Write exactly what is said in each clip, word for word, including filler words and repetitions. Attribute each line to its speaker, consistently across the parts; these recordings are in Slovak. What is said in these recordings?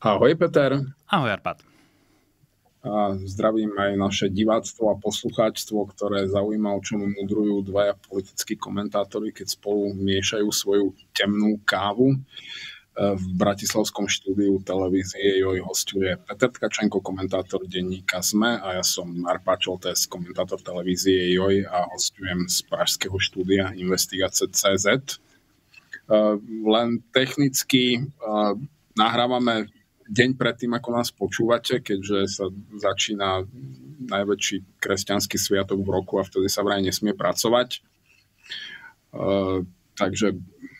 Speaker 1: Ahoj Peter.
Speaker 2: Ahoj Arpad.
Speaker 1: A zdravím aj naše diváctvo a poslucháčstvo, ktoré zaujíma, o čom mudrujú dvaja politickí komentátori, keď spolu miešajú svoju temnú kávu. V bratislavskom štúdiu televízie Joj hosťuje Peter Tkačenko, komentátor denníka es em e, a ja som Arpad Šoltés, komentátor televízie Joj a hosťujem z pražského štúdia Investigace bodka cé zet. Len technicky nahrávame deň predtým, ako nás počúvate, keďže sa začína najväčší kresťanský sviatok v roku a vtedy sa vraj nesmie pracovať. Uh, takže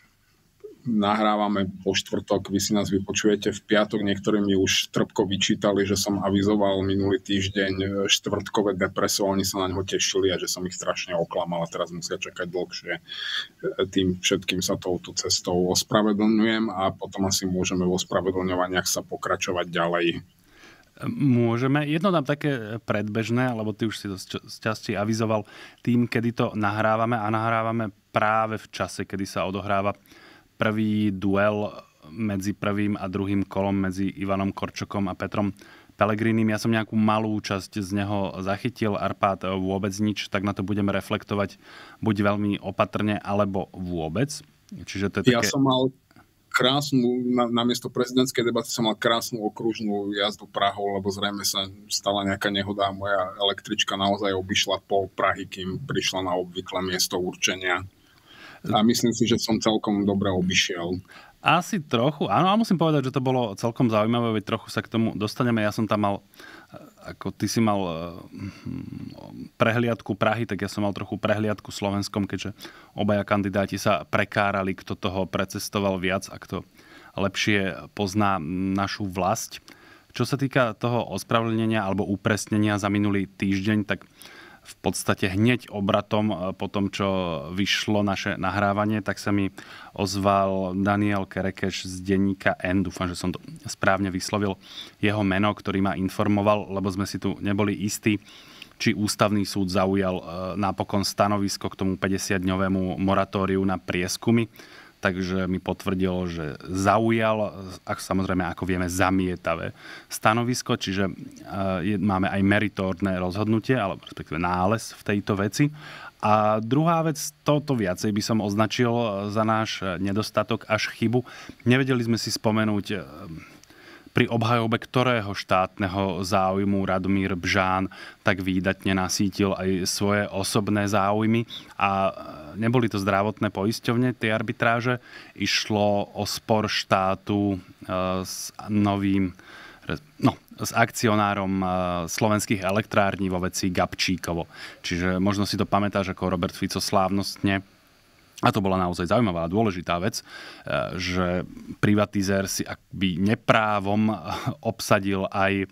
Speaker 1: nahrávame po štvrtok, vy si nás vypočujete v piatok. Niektorí mi už trpko vyčítali, že som avizoval minulý týždeň štvrtkové depreso, oni sa na ňo tešili a že som ich strašne oklamal a teraz musia čakať dlhšie. Tým všetkým sa touto cestou ospravedlňujem a potom asi môžeme v ospravedlňovaniach sa pokračovať ďalej.
Speaker 2: Môžeme. Jedno tam také predbežné, lebo ty už si to z časti avizoval tým, kedy to nahrávame a nahrávame práve v čase, kedy sa odohráva prvý duel medzi prvým a druhým kolom medzi Ivanom Korčokom a Petrom Pellegrinim. Ja som nejakú malú časť z neho zachytil, Arpad vôbec nič, tak na to budeme reflektovať buď veľmi opatrne, alebo vôbec. Čiže to je
Speaker 1: ja
Speaker 2: také...
Speaker 1: som mal krásnu, na, namiesto prezidentskej debaty som mal krásnu okružnú jazdu Prahou, lebo zrejme sa stala nejaká nehoda a moja električka naozaj obišla pol Prahy, kým prišla na obvyklé miesto určenia. A myslím si, že som celkom dobre obišiel.
Speaker 2: Asi trochu, áno, a musím povedať, že to bolo celkom zaujímavé, veď trochu sa k tomu dostaneme. Ja som tam mal, ako ty si mal prehliadku Prahy, tak ja som mal trochu prehliadku Slovenskom, keďže obaja kandidáti sa prekárali, kto toho precestoval viac a kto lepšie pozná našu vlast. Čo sa týka toho ospravedlnenia alebo upresnenia za minulý týždeň, tak v podstate hneď obratom po tom, čo vyšlo naše nahrávanie, tak sa mi ozval Daniel Kerekeš z denníka N. Dúfam, že som to správne vyslovil jeho meno, ktorý ma informoval, lebo sme si tu neboli istí, či ústavný súd zaujal napokon stanovisko k tomu päťdesiatdňovému moratóriu na prieskumy. Takže mi potvrdil, že zaujal, samozrejme, ako vieme, zamietavé stanovisko, čiže je, máme aj meritórne rozhodnutie, alebo respektíve nález v tejto veci. A druhá vec, toto viacej by som označil za náš nedostatok až chybu. Nevedeli sme si spomenúť, pri obhajobe ktorého štátneho záujmu Radomír Bžán tak výdatne nasítil aj svoje osobné záujmy. A neboli to zdravotné poisťovne, tie arbitráže. Išlo o spor štátu s novým, no, s akcionárom slovenských elektrární vo veci Gabčíkovo. Čiže možno si to pamätáš, ako Robert Fico slávnostne, a to bola naozaj zaujímavá a dôležitá vec, že privatizér si akby neprávom obsadil aj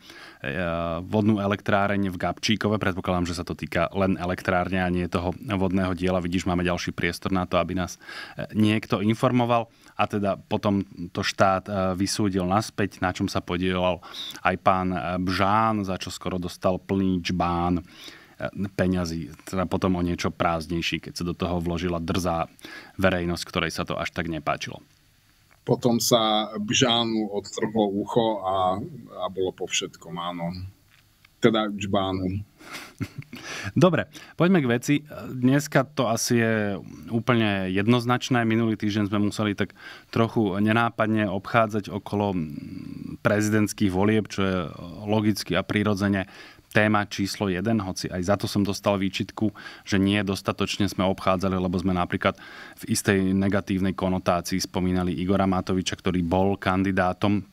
Speaker 2: vodnú elektráreň v Gabčíkove. Predpokladám, že sa to týka len elektrárne a nie toho vodného diela. Vidíš, máme ďalší priestor na to, aby nás niekto informoval. A teda potom to štát vysúdil naspäť, na čom sa podielal aj pán Bžán, za čo skoro dostal plný džbán peňazí, teda potom o niečo prázdnejší, keď sa do toho vložila drzá verejnosť, ktorej sa to až tak nepáčilo.
Speaker 1: Potom sa Bžánu odtrhlo ucho a, a bolo po všetkom, áno. Teda džbánu.
Speaker 2: Dobre, poďme k veci. Dneska to asi je úplne jednoznačné. Minulý týždeň sme museli tak trochu nenápadne obchádzať okolo prezidentských volieb, čo je logicky a prirodzene téma číslo jeden, hoci aj za to som dostal výčitku, že nie dostatočne sme obchádzali, lebo sme napríklad v istej negatívnej konotácii spomínali Igora Matoviča, ktorý bol kandidátom.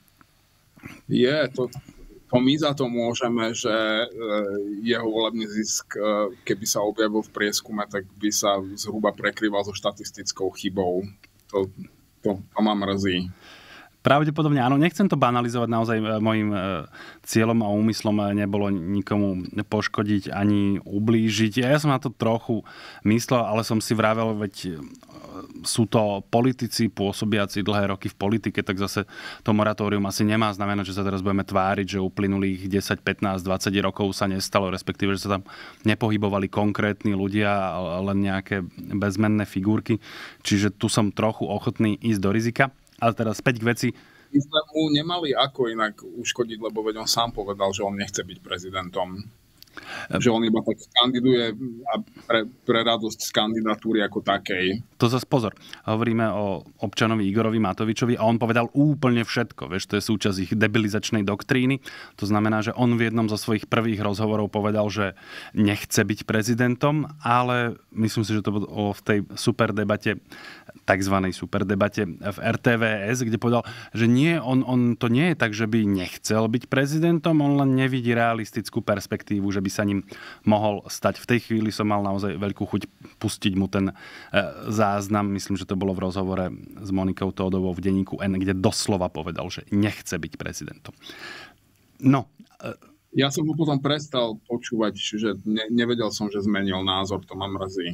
Speaker 1: Je, to, to my za to môžeme, že jeho volebný zisk, keby sa objavil v prieskume, tak by sa zhruba prekrýval so štatistickou chybou. To, to, to ma mrzí.
Speaker 2: Pravdepodobne áno, nechcem to banalizovať, naozaj môjim cieľom a úmyslom nebolo nikomu poškodiť ani ublížiť. Ja som na to trochu myslel, ale som si vravel, veď sú to politici pôsobiaci dlhé roky v politike, tak zase to moratórium asi nemá znamenať, že sa teraz budeme tváriť, že uplynulých desať, pätnásť, dvadsať rokov sa nestalo, respektíve, že sa tam nepohybovali konkrétni ľudia, len nejaké bezmenné figurky. Čiže tu som trochu ochotný ísť do rizika. Ale teraz späť k veci.
Speaker 1: my sme mu nemali ako inak uškodiť, lebo veď on sám povedal, že on nechce byť prezidentom. Že on iba tak kandiduje a pre, pre radosť z kandidatúry ako takej.
Speaker 2: To zase pozor. Hovoríme o občanovi Igorovi Matovičovi a on povedal úplne všetko. Vieš, to je súčasť ich debilizačnej doktríny. To znamená, že on v jednom zo svojich prvých rozhovorov povedal, že nechce byť prezidentom, ale myslím si, že to bolo v tej super debate, takzvanej super debate v er té vé es, kde povedal, že nie, on, on to nie je tak, že by nechcel byť prezidentom, on len nevidí realistickú perspektívu, že by sa ním mohol stať. V tej chvíli som mal naozaj veľkú chuť pustiť mu ten záznam. Myslím, že to bolo v rozhovore s Monikou Tódovou v denníku N, kde doslova povedal, že nechce byť prezidentom. No.
Speaker 1: Ja som mu potom prestal počúvať, že ne, nevedel som, že zmenil názor, to ma mrzí.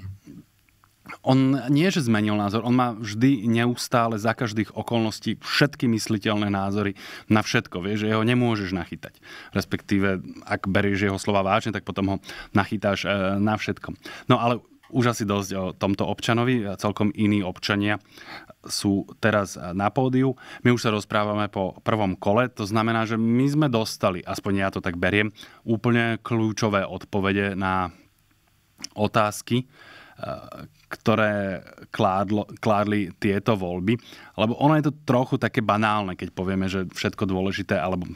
Speaker 2: On nie, že zmenil názor, on má vždy neustále za každých okolností všetky mysliteľné názory na všetko. Vieš, že jeho nemôžeš nachytať. Respektíve, ak berieš jeho slova vážne, tak potom ho nachytáš na všetko. No ale už asi dosť o tomto občanovi. Celkom iní občania sú teraz na pódiu. My už sa rozprávame po prvom kole. To znamená, že my sme dostali, aspoň ja to tak beriem, úplne kľúčové odpovede na otázky, ktoré kládlo, kládli tieto voľby. Lebo ono je to trochu také banálne, keď povieme, že všetko dôležité, alebo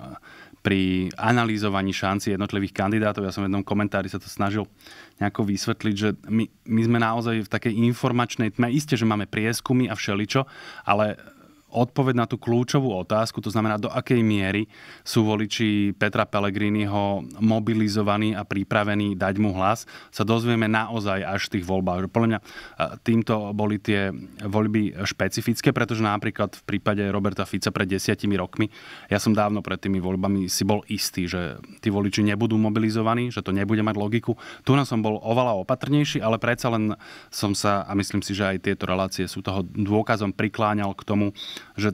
Speaker 2: pri analýzovaní šanci jednotlivých kandidátov, ja som v jednom komentári sa to snažil nejako vysvetliť, že my, my sme naozaj v takej informačnej tme. Isté, že máme prieskumy a všeličo, ale odpoveď na tú kľúčovú otázku, to znamená, do akej miery sú voliči Petra Pellegriniho mobilizovaní a pripravení dať mu hlas, sa dozvieme naozaj až v tých voľbách. Podľa mňa týmto boli tie voľby špecifické, pretože napríklad v prípade Roberta Fica pred desiatimi rokmi, ja som dávno pred tými voľbami si bol istý, že tí voliči nebudú mobilizovaní, že to nebude mať logiku. Tu na som bol oveľa opatrnejší, ale predsa len som sa, a myslím si, že aj tieto relácie sú toho dôkazom, prikláňal k tomu, že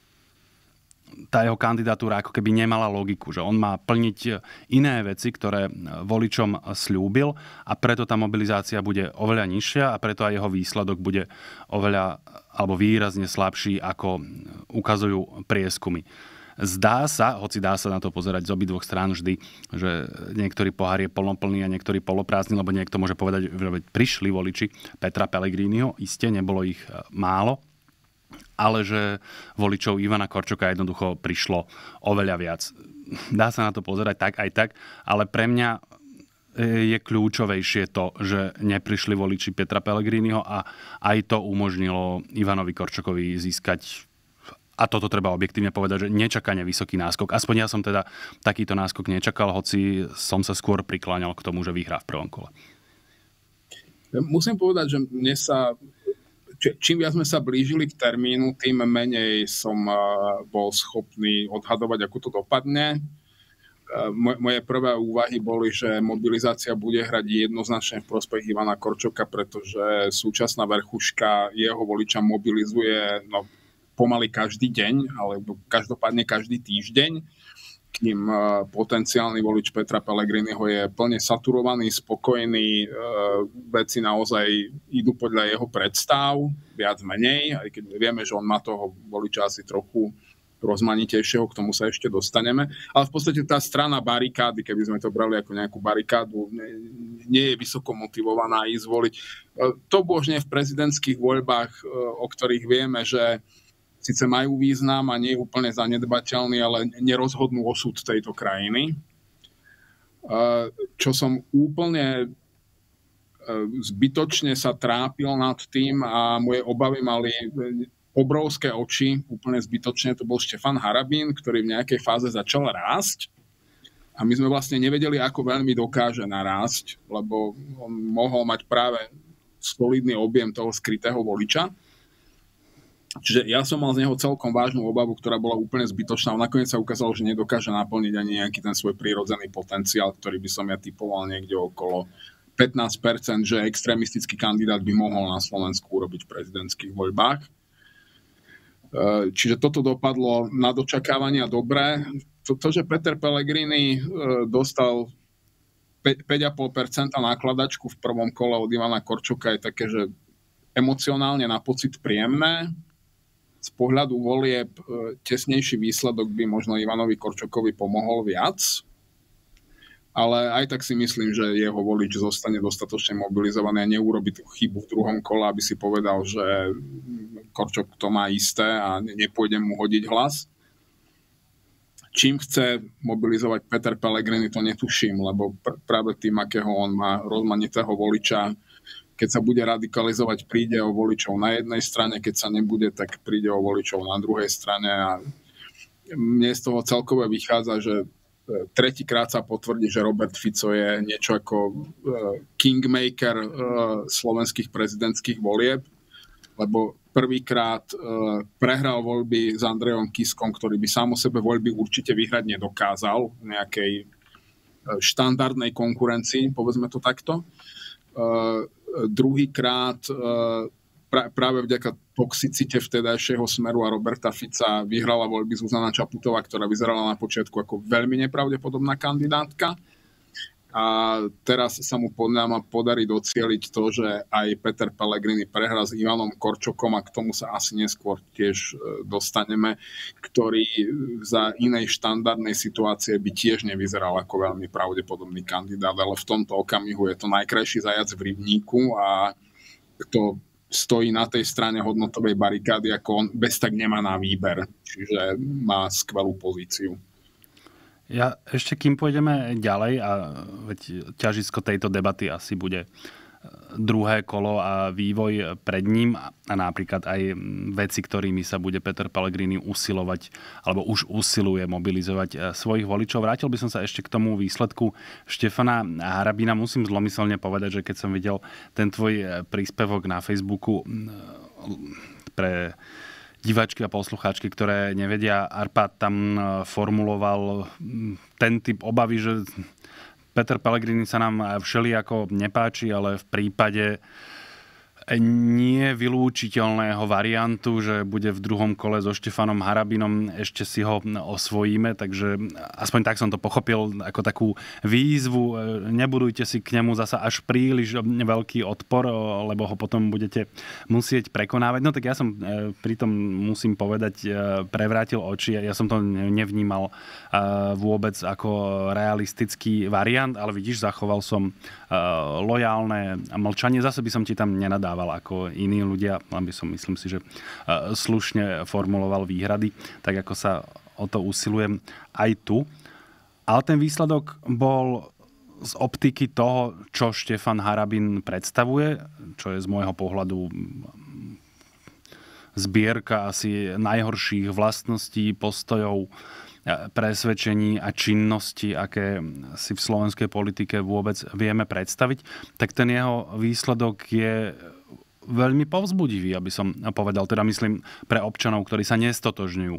Speaker 2: tá jeho kandidatúra ako keby nemala logiku, že on má plniť iné veci, ktoré voličom sľúbil a preto tá mobilizácia bude oveľa nižšia a preto aj jeho výsledok bude oveľa alebo výrazne slabší, ako ukazujú prieskumy. Zdá sa, hoci dá sa na to pozerať z obidvoch strán vždy, že niektorý pohár je plnoplný a niektorý poloprázdny, lebo niekto môže povedať, že prišli voliči Petra Pellegriniho, iste nebolo ich málo, ale že voličov Ivana Korčoka jednoducho prišlo oveľa viac. Dá sa na to pozerať tak aj tak, ale pre mňa je kľúčovejšie to, že neprišli voliči Petra Pellegriniho a aj to umožnilo Ivanovi Korčokovi získať, a toto treba objektívne povedať, že nečakane vysoký náskok. Aspoň ja som teda takýto náskok nečakal, hoci som sa skôr prikláňal k tomu, že vyhrá v prvom kole.
Speaker 1: Musím povedať, že mne sa čím viac sme sa blížili k termínu, tým menej som bol schopný odhadovať, ako to dopadne. Moje prvé úvahy boli, že mobilizácia bude hrať jednoznačne v prospech Ivana Korčoka, pretože súčasná verchuška jeho voliča mobilizuje no, pomaly každý deň, alebo každopádne každý týždeň, kým potenciálny volič Petra Pellegriniho je plne saturovaný, spokojný, veci naozaj idú podľa jeho predstav, viac menej, aj keď vieme, že on má toho voliča asi trochu rozmanitejšieho, k tomu sa ešte dostaneme. Ale v podstate tá strana barikády, keby sme to brali ako nejakú barikádu, nie je vysoko motivovaná ísť voliť. To božne v prezidentských voľbách, o ktorých vieme, že síce majú význam a nie je úplne zanedbateľný, ale nerozhodnú osud tejto krajiny. Čo som úplne zbytočne sa trápil nad tým a moje obavy mali obrovské oči, úplne zbytočne, to bol Štefan Harabín, ktorý v nejakej fáze začal rásť a my sme vlastne nevedeli, ako veľmi dokáže narásť, lebo on mohol mať práve solidný objem toho skrytého voliča. Čiže ja som mal z neho celkom vážnu obavu, ktorá bola úplne zbytočná. Nakoniec sa ukázalo, že nedokáže naplniť ani nejaký ten svoj prírodzený potenciál, ktorý by som ja typoval niekde okolo pätnásť percent, že extrémistický kandidát by mohol na Slovensku urobiť v prezidentských voľbách. Čiže toto dopadlo na dočakávania dobré. To, to že Peter Pellegrini dostal päť celá päť percent nákladačku v prvom kole od Ivana Korčoka, je také, že emocionálne na pocit príjemné. z pohľadu volieb tesnejší výsledok by možno Ivanovi Korčokovi pomohol viac, ale aj tak si myslím, že jeho volič zostane dostatočne mobilizovaný a neurobí tú chybu v druhom kole, aby si povedal, že Korčok to má isté a nepôjde mu hodiť hlas. Čím chce mobilizovať Peter Pellegrini, to netuším, lebo pr- práve tým, akého on má rozmanitého voliča, keď sa bude radikalizovať, príde o voličov na jednej strane, keď sa nebude, tak príde o voličov na druhej strane a mne z toho celkovo vychádza, že tretíkrát sa potvrdí, že Robert Fico je niečo ako kingmaker slovenských prezidentských volieb, lebo prvýkrát prehral voľby s Andrejom Kiskom, ktorý by sám o sebe voľby určite vyhrať nedokázal v nejakej štandardnej konkurencii, povedzme to takto. Druhýkrát práve vďaka toxicite vtedajšieho Smeru a Roberta Fica vyhrala voľby Zuzana Čaputová, ktorá vyzerala na počiatku ako veľmi nepravdepodobná kandidátka. A teraz sa mu podľa mňa podarí docieliť to, že aj Peter Pellegrini prehrá s Ivanom Korčokom a k tomu sa asi neskôr tiež dostaneme, ktorý za inej štandardnej situácie by tiež nevyzeral ako veľmi pravdepodobný kandidát, ale v tomto okamihu je to najkrajší zajac v rybníku a kto stojí na tej strane hodnotovej barikády, ako on bez tak nemá na výber. Čiže má skvelú pozíciu.
Speaker 2: Ja ešte kým pôjdeme ďalej, a veď ťažisko tejto debaty asi bude druhé kolo a vývoj pred ním a napríklad aj veci, ktorými sa bude Peter Pellegrini usilovať alebo už usiluje mobilizovať svojich voličov. Vrátil by som sa ešte k tomu výsledku Štefana Harabina. Musím zlomyselne povedať, že keď som videl ten tvoj príspevok na Facebooku pre diváčky a poslucháčky, ktoré nevedia, Arpad tam formuloval ten typ obavy, že Peter Pellegrini sa nám všelijako nepáči, ale v prípade nie vylúčiteľného variantu, že bude v druhom kole so Štefanom Harabinom, ešte si ho osvojíme, takže aspoň tak som to pochopil ako takú výzvu. Nebudujte si k nemu zasa až príliš veľký odpor, lebo ho potom budete musieť prekonávať. No tak ja som pritom, musím povedať, prevrátil oči. Ja som to nevnímal vôbec ako realistický variant, ale vidíš, zachoval som lojálne mlčanie. Zase by som ti tam nenadával ako iní ľudia, len by som, myslím si, že slušne formuloval výhrady, tak ako sa o to usilujem aj tu. Ale ten výsledok bol z optiky toho, čo Štefan Harabin predstavuje, čo je z môjho pohľadu zbierka asi najhorších vlastností, postojov, presvedčení a činnosti, aké si v slovenskej politike vôbec vieme predstaviť, tak ten jeho výsledok je veľmi povzbudivý, aby som povedal. Teda myslím pre občanov, ktorí sa nestotožňujú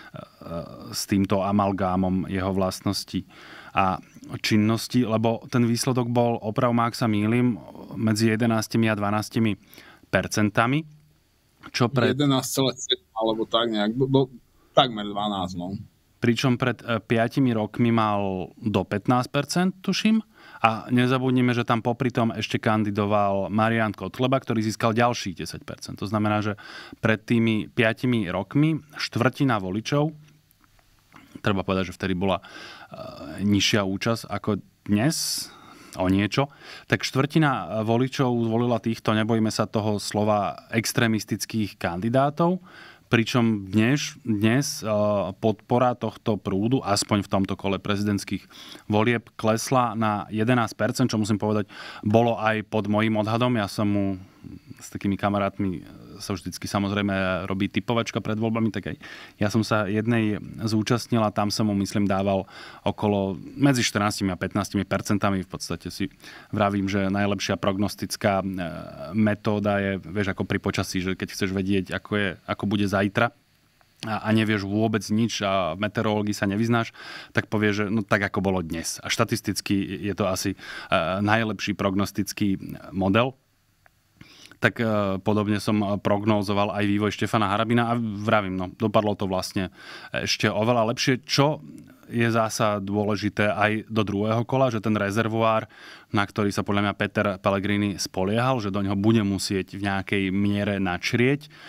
Speaker 2: s týmto amalgámom jeho vlastností a činnosti, lebo ten výsledok bol, oprav ma, ak sa mýlim, medzi jedenásť a dvanásť percentami. Čo pre...
Speaker 1: jedenásť celá sedem alebo tak nejak, do, do, takmer dvanásť, no.
Speaker 2: Pričom pred piatimi rokmi mal do pätnásť percent, tuším. A nezabudnime, že tam popri tom ešte kandidoval Marián Kotleba, ktorý získal ďalších desať percent. To znamená, že pred tými piatimi rokmi štvrtina voličov, treba povedať, že vtedy bola nižšia účasť ako dnes, o niečo, tak štvrtina voličov zvolila týchto, nebojme sa toho slova, extrémistických kandidátov. Pričom dnes, dnes podpora tohto prúdu, aspoň v tomto kole prezidentských volieb, klesla na jedenásť percent, čo musím povedať, bolo aj pod mojím odhadom. Ja som mu s takými kamarátmi sa vždycky samozrejme robí typovačka pred voľbami, tak aj ja som sa jednej zúčastnil a tam som mu, myslím, dával okolo medzi štrnásť a pätnásť percentami. V podstate si vravím, že najlepšia prognostická metóda je, vieš, ako pri počasí, že keď chceš vedieť, ako, je, ako bude zajtra a nevieš vôbec nič a v meteorológii sa nevyznáš, tak povieš, že no tak, ako bolo dnes. A štatisticky je to asi najlepší prognostický model. Tak e, podobne som prognózoval aj vývoj Štefana Harabina a vravím, no, dopadlo to vlastne ešte oveľa lepšie, čo je zasa dôležité aj do druhého kola, že ten rezervoár, na ktorý sa podľa mňa Peter Pellegrini spoliehal, že do ňoho bude musieť v nejakej miere načrieť,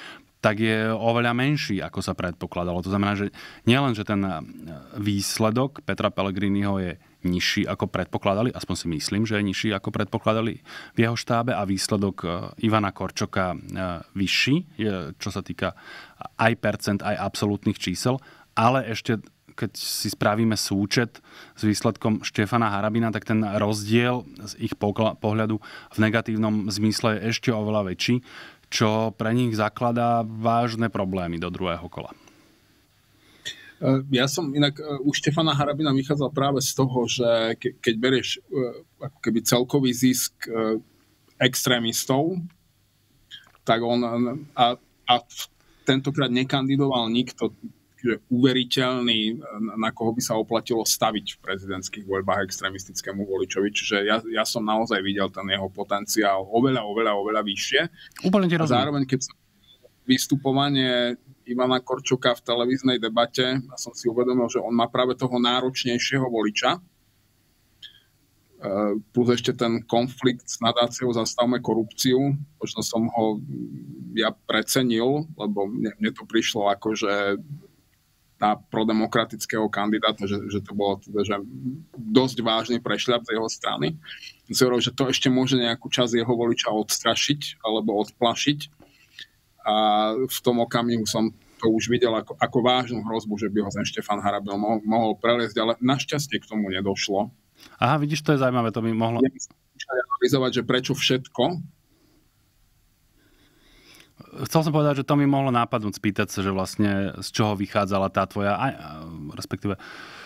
Speaker 2: tak je oveľa menší, ako sa predpokladalo. To znamená, že nielen, že ten výsledok Petra Pellegriniho je nižší, ako predpokladali, aspoň si myslím, že je nižší, ako predpokladali v jeho štábe, a výsledok Ivana Korčoka vyšší, čo sa týka aj percent, aj absolútnych čísel, ale ešte keď si spravíme súčet s výsledkom Štefana Harabina, tak ten rozdiel z ich pohľadu v negatívnom zmysle je ešte oveľa väčší, čo pre nich zakladá vážne problémy do druhého kola.
Speaker 1: Ja som inak u Štefana Harabina vychádzal práve z toho, že ke, keď berieš ako keby celkový zisk extrémistov, tak on a, a tentokrát nekandidoval nikto uveriteľný, na koho by sa oplatilo staviť v prezidentských voľbách extrémistickému voličovi. Čiže ja, ja som naozaj videl ten jeho potenciál oveľa, oveľa, oveľa vyššie.
Speaker 2: Úplne ti rozumiem.
Speaker 1: A zároveň, keď som vystupovanie Ivana Korčoka v televíznej debate, ja som si uvedomil, že on má práve toho náročnejšieho voliča. Plus ešte ten konflikt s nadáciou Zastavme korupciu. Možno som ho ja precenil, lebo mne, mne to prišlo ako, že na prodemokratického kandidáta, že, že to bolo teda, že dosť vážny prešľap z jeho strany. Zaujímavé, že to ešte môže nejakú časť jeho voliča odstrašiť alebo odplašiť. A v tom okamihu som to už videl ako, ako vážnu hrozbu, že by ho ten Štefan Harabil mohol, mohol preliesť, ale našťastie k tomu nedošlo.
Speaker 2: Aha, vidíš, to je zaujímavé, to by mohlo...
Speaker 1: Nemyslím analyzovať, že prečo všetko.
Speaker 2: Chcel som povedať, že to mi mohlo nápadnúť spýtať sa, že vlastne z čoho vychádzala tá tvoja, aj, respektíve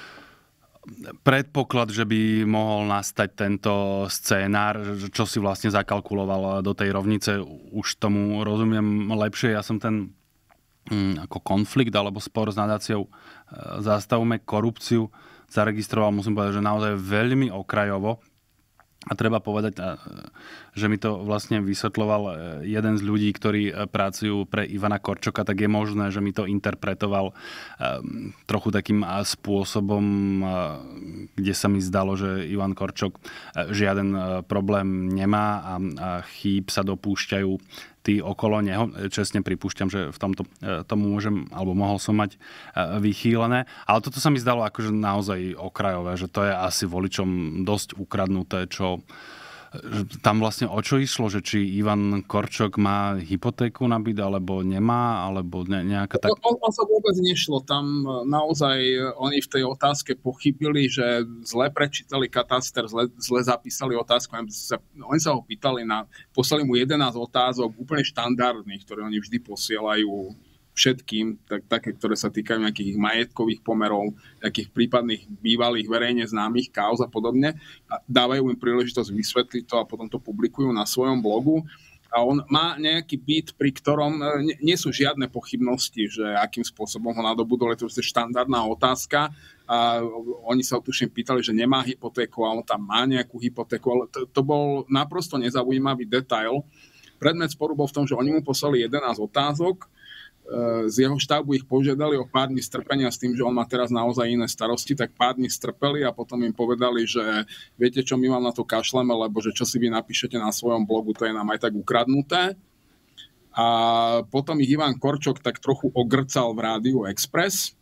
Speaker 2: predpoklad, že by mohol nastať tento scénár, čo si vlastne zakalkuloval do tej rovnice. Už tomu rozumiem lepšie. Ja som ten ako konflikt alebo spor s nadáciou Zastavme korupciu zaregistroval, musím povedať, že naozaj veľmi okrajovo. A treba povedať, že mi to vlastne vysvetľoval jeden z ľudí, ktorí pracujú pre Ivana Korčoka, tak je možné, že mi to interpretoval trochu takým spôsobom, kde sa mi zdalo, že Ivan Korčok žiaden problém nemá a chýb sa dopúšťajú tí okolo neho. Čestne pripúšťam, že v tomto tomu môžem, alebo mohol som mať vychýlené. Ale toto sa mi zdalo akože naozaj okrajové, že to je asi voličom dosť ukradnuté, čo tam vlastne o čo išlo, že či Ivan Korčok má hypotéku na byt, alebo nemá, alebo ne, nejaká tak...
Speaker 1: O, o sa vôbec nešlo. Tam naozaj oni v tej otázke pochybili, že zle prečítali kataster, zle, zle zapísali otázku. Oni sa ho pýtali, na, poslali mu jedenásť otázok, úplne štandardných, ktoré oni vždy posielajú všetkým, tak, také, ktoré sa týkajú nejakých majetkových pomerov, nejakých prípadných bývalých verejne známych káuz a podobne. A dávajú im príležitosť vysvetliť to a potom to publikujú na svojom blogu. A on má nejaký byt, pri ktorom nie, nie sú žiadne pochybnosti, že akým spôsobom ho nadobudol. Je to štandardná otázka. A oni sa tuším pýtali, že nemá hypotéku a on tam má nejakú hypotéku. Ale to, to bol naprosto nezaujímavý detail. Predmet sporu bol v tom, že oni mu poslali jedenásť otázok. Z jeho štábu ich požiadali o pár dní strpenia s tým, že on má teraz naozaj iné starosti, tak pár dní strpeli a potom im povedali, že viete čo, my vám na to kašleme, lebo že čo si vy napíšete na svojom blogu, to je nám aj tak ukradnuté. A potom ich Ivan Korčok tak trochu ogrcal v Rádiu Express,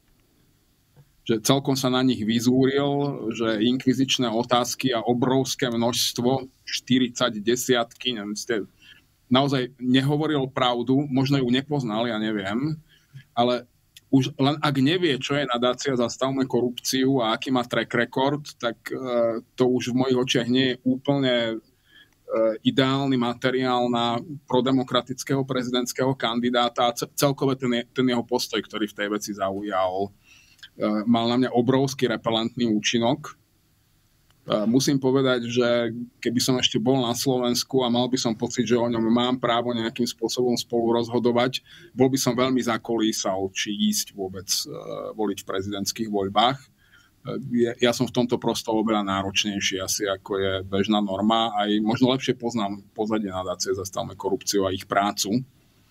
Speaker 1: že celkom sa na nich vyzúril, že inkvizičné otázky a obrovské množstvo, štyridsať desiatky, neviem, ste naozaj nehovoril pravdu, možno ju nepoznal, ja neviem, ale už len ak nevie, čo je nadácia Zastavme korupciu a aký má track record, tak uh, to už v mojich očiach nie je úplne uh, ideálny materiál na prodemokratického prezidentského kandidáta a celkové ten, ten jeho postoj, ktorý v tej veci zaujal, uh, mal na mňa obrovský repelentný účinok. Musím povedať, že keby som ešte bol na Slovensku a mal by som pocit, že o ňom mám právo nejakým spôsobom spolu rozhodovať, bol by som veľmi zakolísal, či ísť vôbec voliť v prezidentských voľbách. Ja som v tomto prosto oveľa náročnejší asi, ako je bežná norma. Aj možno lepšie poznám pozadie nadácie Zastavme korupciu a ich prácu.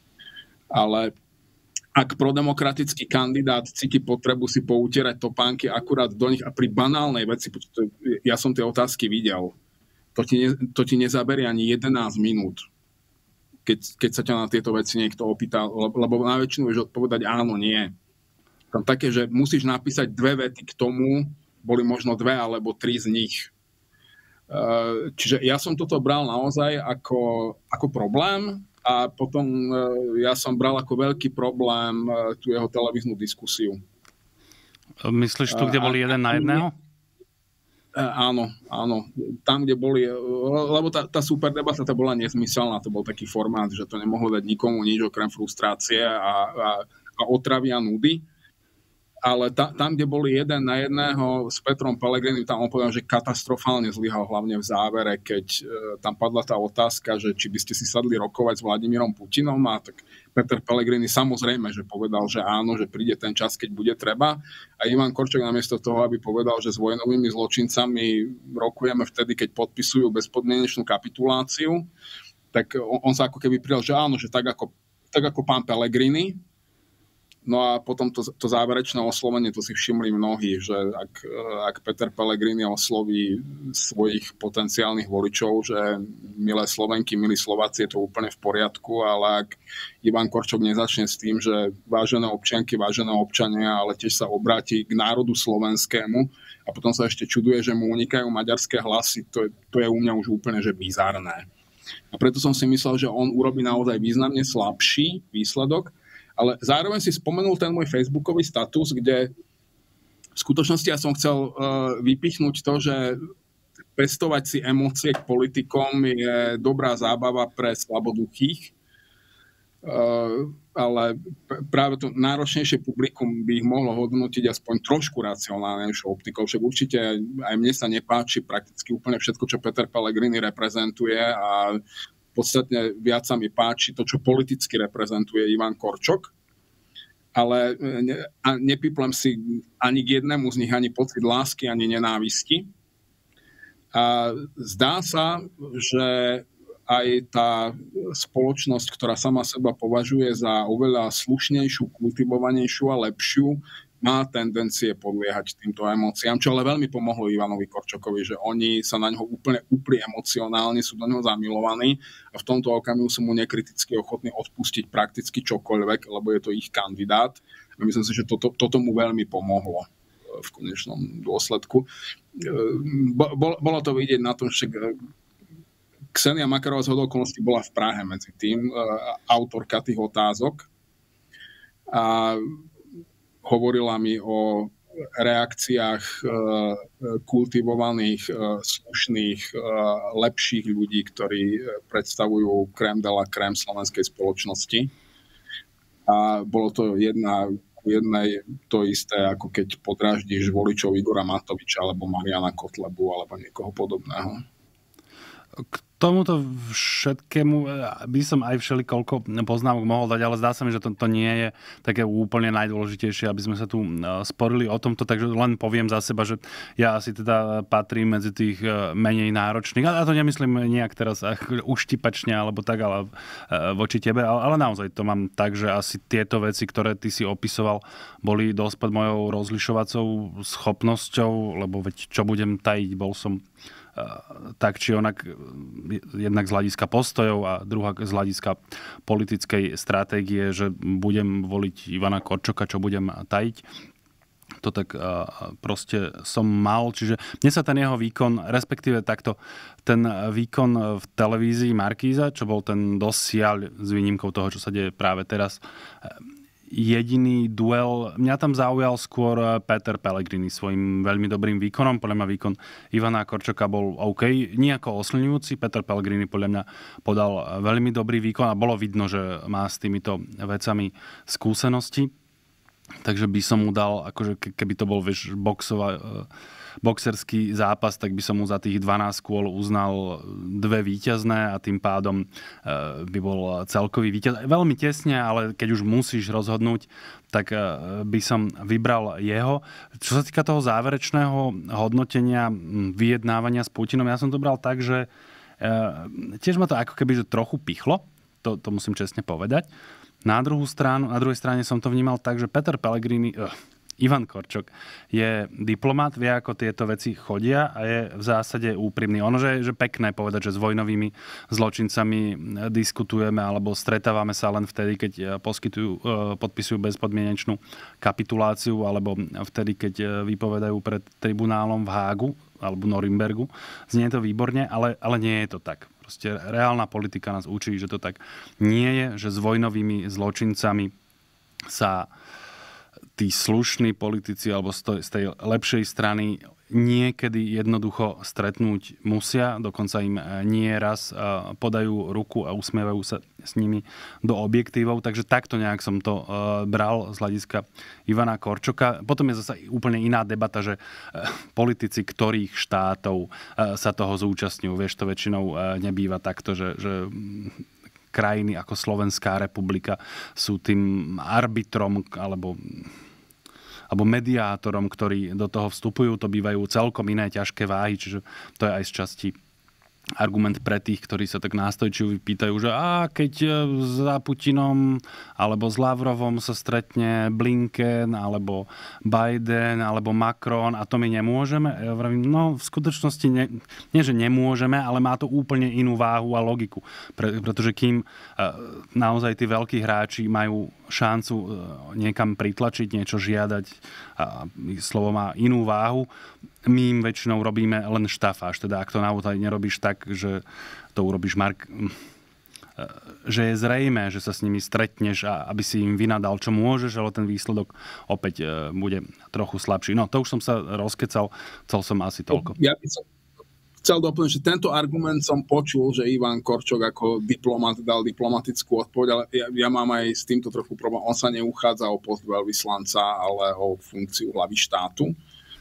Speaker 1: Ale ak prodemokratický kandidát cíti potrebu si poutierať topánky akurát do nich a pri banálnej veci, ja som tie otázky videl, to ti, ne, to ti nezaberie ani jedenásť minút. keď, keď sa ťa na tieto veci niekto opýta, lebo na väčšinu vieš odpovedať áno, nie. Tam také, že musíš napísať dve vety k tomu, boli možno dve alebo tri z nich. Čiže ja som toto bral naozaj ako, ako problém a potom ja som bral ako veľký problém tú jeho televíznu diskusiu.
Speaker 2: Myslíš tu, kde boli jeden na jedného?
Speaker 1: Áno, áno. Tam, kde boli, lebo tá, tá super debata to bola nezmyselná, to bol taký formát, že to nemohlo dať nikomu nič okrem frustrácie a, a, a otravy a nudy. Ale ta, tam, kde boli jeden na jedného s Petrom Pellegrinim, tam on povedal, že katastrofálne zlyhal, hlavne v závere, keď e, tam padla tá otázka, že či by ste si sadli rokovať s Vladimírom Putinom, a tak Peter Pellegrini samozrejme, že povedal, že áno, že príde ten čas, keď bude treba. A Ivan Korčok namiesto toho, aby povedal, že s vojnovými zločincami rokujeme vtedy, keď podpisujú bezpodmienečnú kapituláciu, tak on, on sa ako keby prijal, že áno, že tak ako, tak ako pán Pellegrini. No a potom to, to záverečné oslovenie, to si všimli mnohí, že ak, ak Peter Pellegrini osloví svojich potenciálnych voličov, že milé Slovenky, milí Slováci, je to úplne v poriadku, ale ak Ivan Korčok nezačne s tým, že vážené občianky, vážené občania, ale tiež sa obráti k národu slovenskému a potom sa ešte čuduje, že mu unikajú maďarské hlasy, to je, to je u mňa už úplne že bizarné. A preto som si myslel, že on urobí naozaj významne slabší výsledok. Ale zároveň si spomenul ten môj facebookový status, kde v skutočnosti ja som chcel uh, vypichnúť to, že pestovať si emócie k politikom je dobrá zábava pre slaboduchých, uh, ale práve to náročnejšie publikum by ich mohlo hodnotiť aspoň trošku racionálnejšou optikou. Však určite aj mne sa nepáči prakticky úplne všetko, čo Peter Pellegrini reprezentuje a podstatne viac sa mi páči to, čo politicky reprezentuje Ivan Korčok, ale ne, nepíplem si ani k jednému z nich ani pocit lásky, ani nenávisti. A zdá sa, že aj tá spoločnosť, ktorá sama seba považuje za oveľa slušnejšiu, kultivovanejšiu a lepšiu, má tendencie podliehať týmto emóciám, čo ale veľmi pomohlo Ivanovi Korčokovi, že oni sa na ňo úplne úplne emocionálne sú do neho zamilovaní a v tomto okamihu sú mu nekriticky ochotní odpustiť prakticky čokoľvek, lebo je to ich kandidát. A myslím si, že toto, toto mu veľmi pomohlo v konečnom dôsledku. Bolo to vidieť na tom, že Ksenia Makarová z hodou okolností bola v Prahe medzi tým, autorka tých otázok. A hovorila mi o reakciách kultivovaných, slušných, lepších ľudí, ktorí predstavujú crème de la crème slovenskej spoločnosti. A bolo to jedna, jednej to isté, ako keď podráždíš voličov Igora Matoviča alebo Mariana Kotlebu alebo niekoho podobného.
Speaker 2: K tomuto všetkému by som aj všelikoľko poznámok mohol dať, ale zdá sa mi, že to, to nie je také úplne najdôležitejšie, aby sme sa tu sporili o tomto, takže len poviem za seba, že ja asi teda patrím medzi tých menej náročných, a to nemyslím nejak teraz uštipačne alebo tak, ale voči tebe, ale naozaj to mám tak, že asi tieto veci, ktoré ty si opisoval, boli dosť pod mojou rozlišovacou schopnosťou, lebo veď čo budem tajiť, bol som tak či onak jednak z hľadiska postojov a druhá z hľadiska politickej stratégie, že budem voliť Ivana Korčoka, čo budem tajiť. To tak proste som mal. Čiže mne sa ten jeho výkon, respektíve takto, ten výkon v televízii Markíza, čo bol ten dosiaľ s výnimkou toho, čo sa deje práve teraz, jediný duel. Mňa tam zaujal skôr Peter Pellegrini svojím veľmi dobrým výkonom. Podľa mňa výkon Ivana Korčoka bol OK. Nijako oslňujúci. Peter Pellegrini podľa mňa podal veľmi dobrý výkon a bolo vidno, že má s týmito vecami skúsenosti. Takže by som mu dal, akože keby to bol, vieš, boxová, boxerský zápas, tak by som mu za tých dvanásť kôl uznal dve víťazné a tým pádom by bol celkový víťaz. Veľmi tesne, ale keď už musíš rozhodnúť, tak by som vybral jeho. Čo sa týka toho záverečného hodnotenia vyjednávania s Putinom, ja som to bral tak, že tiež ma to ako keby že trochu pichlo, to, to musím čestne povedať. Na druhú stranu, na druhej strane som to vnímal tak, že Peter Pellegrini, uh, Ivan Korčok je diplomat, vie, ako tieto veci chodia a je v zásade úprimný. Ono, že je pekné povedať, že s vojnovými zločincami diskutujeme alebo stretávame sa len vtedy, keď poskytujú, podpisujú bezpodmienečnú kapituláciu alebo vtedy, keď vypovedajú pred tribunálom v Hágu alebo Norimbergu. Znie to výborne, ale, ale nie je to tak. Proste reálna politika nás učí, že to tak nie je, že s vojnovými zločincami sa tí slušní politici alebo z tej lepšej strany niekedy jednoducho stretnúť musia, dokonca im nie raz podajú ruku a usmievajú sa s nimi do objektívov, takže takto nejak som to bral z hľadiska Ivana Korčoka. Potom je zase úplne iná debata, že politici ktorých štátov sa toho zúčastňujú. Vieš, to väčšinou nebýva takto, že, že krajiny ako Slovenská republika sú tým arbitrom alebo alebo mediátorom, ktorí do toho vstupujú, to bývajú celkom iné ťažké váhy, čiže to je aj z časti argument pre tých, ktorí sa tak nástojčivo vypýtajú, že a keď za Putinom alebo s Lavrovom sa stretne Blinken alebo Biden alebo Macron a to my nemôžeme. Ja vravím, no v skutočnosti ne, nie, že nemôžeme, ale má to úplne inú váhu a logiku. Pre, pretože kým naozaj tí veľkí hráči majú šancu niekam pritlačiť, niečo žiadať, a slovo má inú váhu, my im väčšinou robíme len štafáž. Teda ak to naozaj nerobíš tak, že to urobíš mark... že je zrejmé, že sa s nimi stretneš a aby si im vynadal, čo môžeš, ale ten výsledok opäť bude trochu slabší. No, to už som sa rozkecal, chcel som asi toľko.
Speaker 1: Ja by som chcel doplniť, že tento argument som počul, že Ivan Korčok ako diplomat dal diplomatickú odpoveď, ale ja, ja mám aj s týmto trochu problém. On sa neuchádza o post veľvyslanca, ale o funkciu hlavy štátu.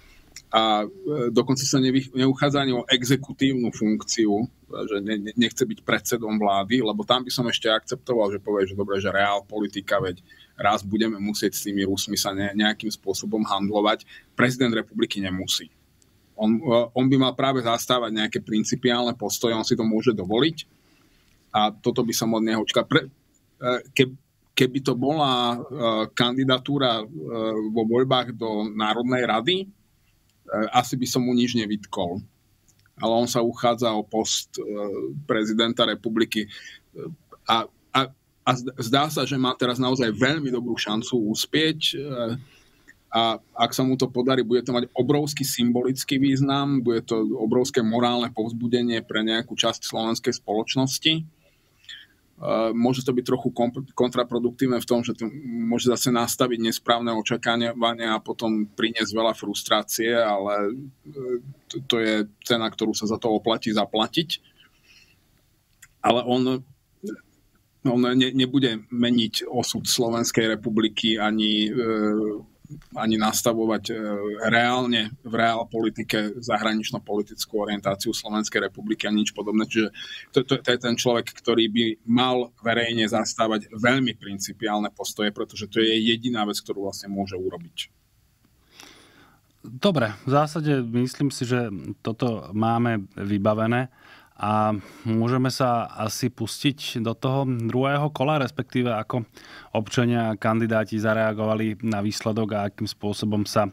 Speaker 1: A dokonca sa nevy, neuchádza ani o exekutívnu funkciu, že ne, nechce byť predsedom vlády, lebo tam by som ešte akceptoval, že povie, že dobre, že reál politika, veď raz budeme musieť s tými Rusmi sa ne, nejakým spôsobom handlovať. Prezident republiky nemusí. On, on by mal práve zastávať nejaké principiálne postoje, on si to môže dovoliť a toto by som od neho čakal. Pre, ke, keby to bola kandidatúra vo voľbách do Národnej rady, asi by som mu nič nevytkol. Ale on sa uchádza o post prezidenta republiky a, a, a zdá sa, že má teraz naozaj veľmi dobrú šancu uspieť a ak sa mu to podarí, bude to mať obrovský symbolický význam, bude to obrovské morálne povzbudenie pre nejakú časť slovenskej spoločnosti. Môže to byť trochu kontraproduktívne v tom, že to môže zase nastaviť nesprávne očakávania a potom priniesť veľa frustrácie, ale to, to je cena, ktorú sa za to oplatí zaplatiť. Ale on, on ne, nebude meniť osud Slovenskej republiky ani, ani nastavovať reálne v reál politike zahranično-politickú orientáciu Slovenskej republiky a nič podobné. Čiže to, to, to je ten človek, ktorý by mal verejne zastávať veľmi principiálne postoje, pretože to je jediná vec, ktorú vlastne môže urobiť.
Speaker 2: Dobre, v zásade myslím si, že toto máme vybavené a môžeme sa asi pustiť do toho druhého kola, respektíve ako občania a kandidáti zareagovali na výsledok a akým spôsobom sa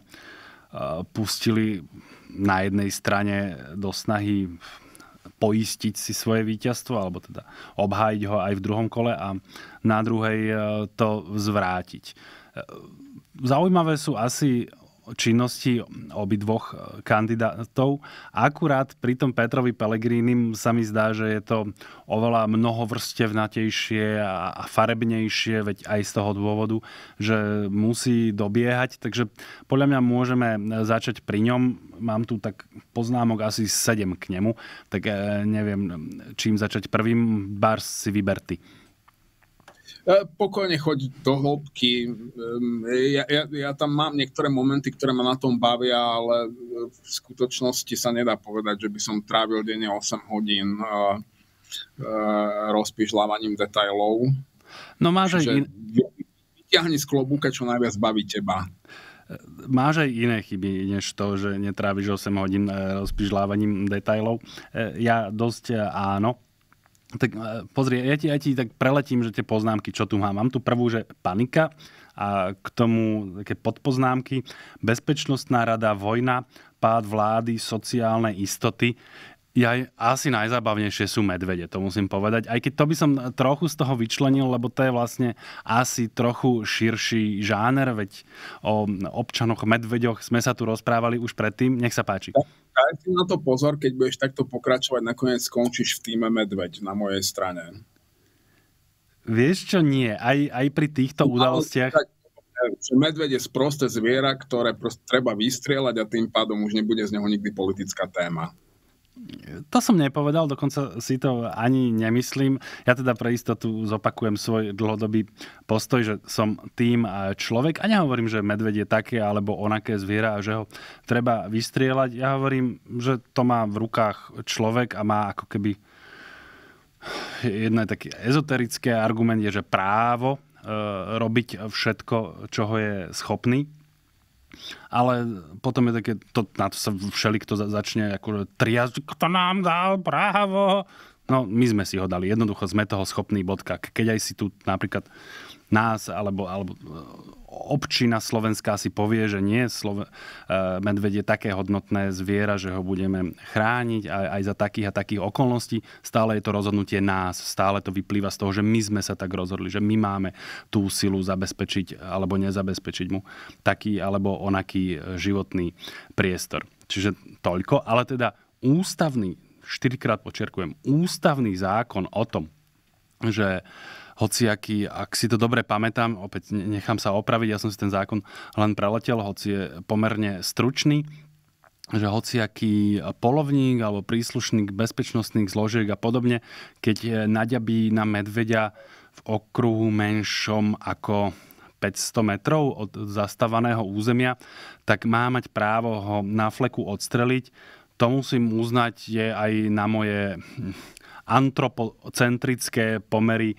Speaker 2: pustili na jednej strane do snahy poistiť si svoje víťazstvo, alebo teda obhájiť ho aj v druhom kole a na druhej to zvrátiť. Zaujímavé sú asi činnosti obidvoch kandidátov. Akurát pri tom Petrovi Pellegrinim sa mi zdá, že je to oveľa mnohovrstevnatejšie a farebnejšie, veď aj z toho dôvodu, že musí dobiehať. Takže podľa mňa môžeme začať pri ňom. Mám tu tak poznámok asi sedem k nemu, tak neviem, čím začať prvým. Bars si vyber ty.
Speaker 1: Pokojne choď do hĺbky. Ja, ja, ja tam mám niektoré momenty, ktoré ma na tom bavia, ale v skutočnosti sa nedá povedať, že by som trávil denne osem hodín uh, uh, rozpížľavaním detailov.
Speaker 2: No máš aj in...
Speaker 1: vyťahni z klobúka, čo najviac baví teba.
Speaker 2: Máš aj iné chyby, než to, že netráviš osem hodín rozpížľavaním detailov. Ja dosť áno. Tak pozri, ja ti, ja ti tak preletím, že tie poznámky, čo tu mám. Mám tu prvú, že panika A k tomu také podpoznámky. Bezpečnostná rada, vojna, pád vlády, sociálne istoty. Ja, asi najzábavnejšie sú medvede, to musím povedať. Aj keď to by som trochu z toho vyčlenil, lebo to je vlastne asi trochu širší žáner, veď o občanoch, medveďoch sme sa tu rozprávali už predtým. Nech sa páči.
Speaker 1: Daj si na to pozor, keď budeš takto pokračovať, nakoniec skončíš v týme medveď na mojej strane.
Speaker 2: Vieš čo, nie. Aj, aj pri týchto udalostiach...
Speaker 1: Medveď je sprosté zviera, ktoré treba vystrieľať a tým pádom už nebude z neho nikdy politická téma.
Speaker 2: To som nepovedal, dokonca si to ani nemyslím. Ja teda pre istotu zopakujem svoj dlhodobý postoj, že som tým človek a nehovorím, že medveď je také alebo onaké zviera a že ho treba vystrieľať. Ja hovorím, že to má v rukách človek a má ako keby... Jedno je taký ezoterické argument, je, že právo e, robiť všetko, čoho je schopný. Ale potom je také, to, na to sa všelikto začne akože triasť, kto nám dal právo. No, my sme si ho dali. Jednoducho sme toho schopní, bodka. Keď aj si tu napríklad nás, alebo, alebo občina slovenská si povie, že nie, Slove- medveď je také hodnotné zviera, že ho budeme chrániť aj, aj za takých a takých okolností. Stále je to rozhodnutie nás. Stále to vyplýva z toho, že my sme sa tak rozhodli, že my máme tú silu zabezpečiť alebo nezabezpečiť mu taký alebo onaký životný priestor. Čiže toľko. Ale teda ústavný, štyrikrát počerkujem, ústavný zákon o tom, že hociaký, ak si to dobre pamätám, opäť nechám sa opraviť, ja som si ten zákon len preletel, hoci je pomerne stručný, že hociaký polovník alebo príslušník bezpečnostných zložiek a podobne, keď naďabí na medveďa v okruhu menšom ako päťsto metrov od zastávaného územia, tak má mať právo ho na fleku odstreliť. To musím uznať, je aj na moje antropocentrické pomery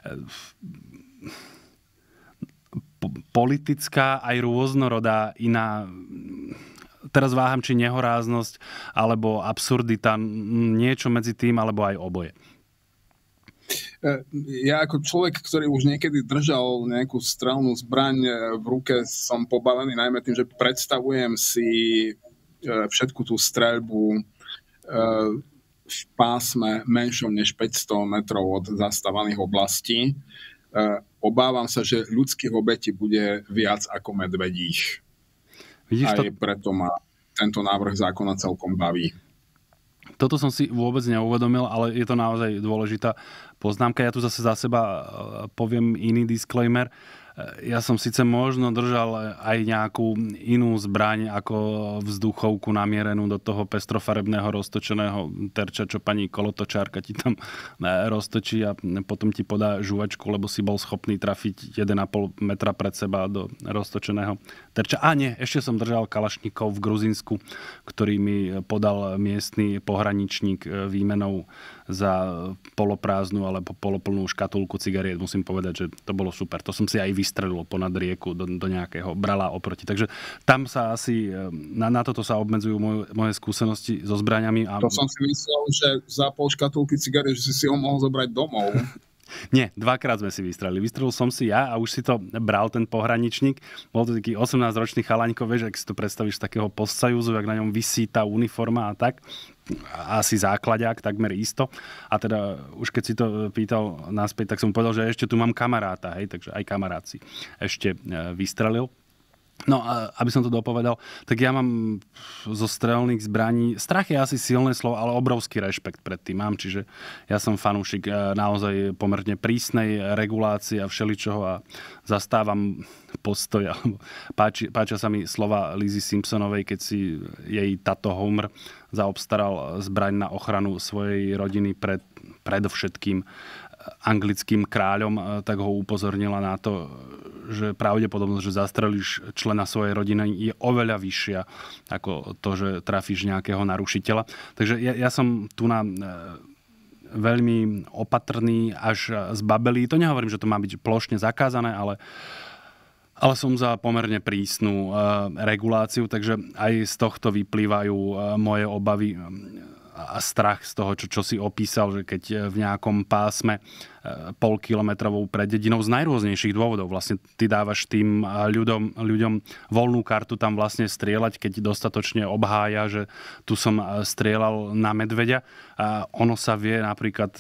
Speaker 2: politická aj rôznorodá iná, teraz váham, či nehoráznosť alebo absurdita, niečo medzi tým, alebo aj oboje.
Speaker 1: Ja ako človek, ktorý už niekedy držal nejakú strelnú zbraň v ruke, som pobavený najmä tým, že predstavujem si všetku tú streľbu v pásme menšom než päťsto metrov od zastávaných oblastí. Obávam sa, že ľudských obetí bude viac ako medvedích. Vidíš, aj to... preto ma tento návrh zákona celkom baví.
Speaker 2: Toto som si vôbec neuvedomil, ale je to naozaj dôležitá poznámka. Ja tu zase za seba poviem iný disclaimer. Ja som síce možno držal aj nejakú inú zbraň ako vzduchovku namierenú do toho pestrofarebného roztočeného terča, čo pani kolotočárka ti tam roztočí a potom ti podá žuvačku, lebo si bol schopný trafiť jeden a pol metra pred seba do roztočeného terča. A nie, ešte som držal kalašníkov v Gruzínsku, ktorý mi podal miestny pohraničník výmenou za poloprázdnu alebo poloplnú škatulku cigariet. Musím povedať, že to bolo super. To som si aj vystrelil ponad rieku do, do nejakého brala oproti. Takže tam sa asi, na, na toto sa obmedzujú moje, moje skúsenosti so zbraňami. A...
Speaker 1: To som si myslel, že za pol škatulky cigariet, že si si ho mohol zobrať domov.
Speaker 2: Nie, dvakrát sme si vystrelili. Vystrelil som si ja a už si to bral ten pohraničník. Bol to taký osemnásťročný chalaňko, vieš, ak si to predstavíš z takého postsajúzu, jak na ňom visí tá uniforma a tak. Asi základák, takmer isto. A teda už keď si to pýtal naspäť, tak som povedal, že ešte tu mám kamaráta, hej, takže aj kamarát si ešte vystrelil. No, aby som to dopovedal, tak ja mám zo strelných zbraní, strach je asi silné slovo, ale obrovský rešpekt pred tým mám, čiže ja som fanúšik naozaj pomerne prísnej regulácie a všeličoho a zastávam postoj, alebo páči, páčia sa mi slova Lizzy Simpsonovej, keď si jej tato Homer zaobstaral zbraň na ochranu svojej rodiny pred predovšetkým anglickým kráľom, tak ho upozornila na to, že pravdepodobnosť, že zastrelíš člena svojej rodiny je oveľa vyššia ako to, že trafíš nejakého narušiteľa. Takže ja, ja som tu na veľmi opatrný až zbabelý. To nehovorím, že to má byť plošne zakázané, ale ale som za pomerne prísnu reguláciu, takže aj z tohto vyplývajú moje obavy. a strach z toho, čo, čo si opísal, že keď v nejakom pásme pol kilometrovou pred dedinou z najrôznejších dôvodov vlastne ty dávaš tým ľuďom, ľuďom voľnú kartu tam vlastne strieľať, keď dostatočne obhája, že tu som strieľal na medveďa. A ono sa vie napríklad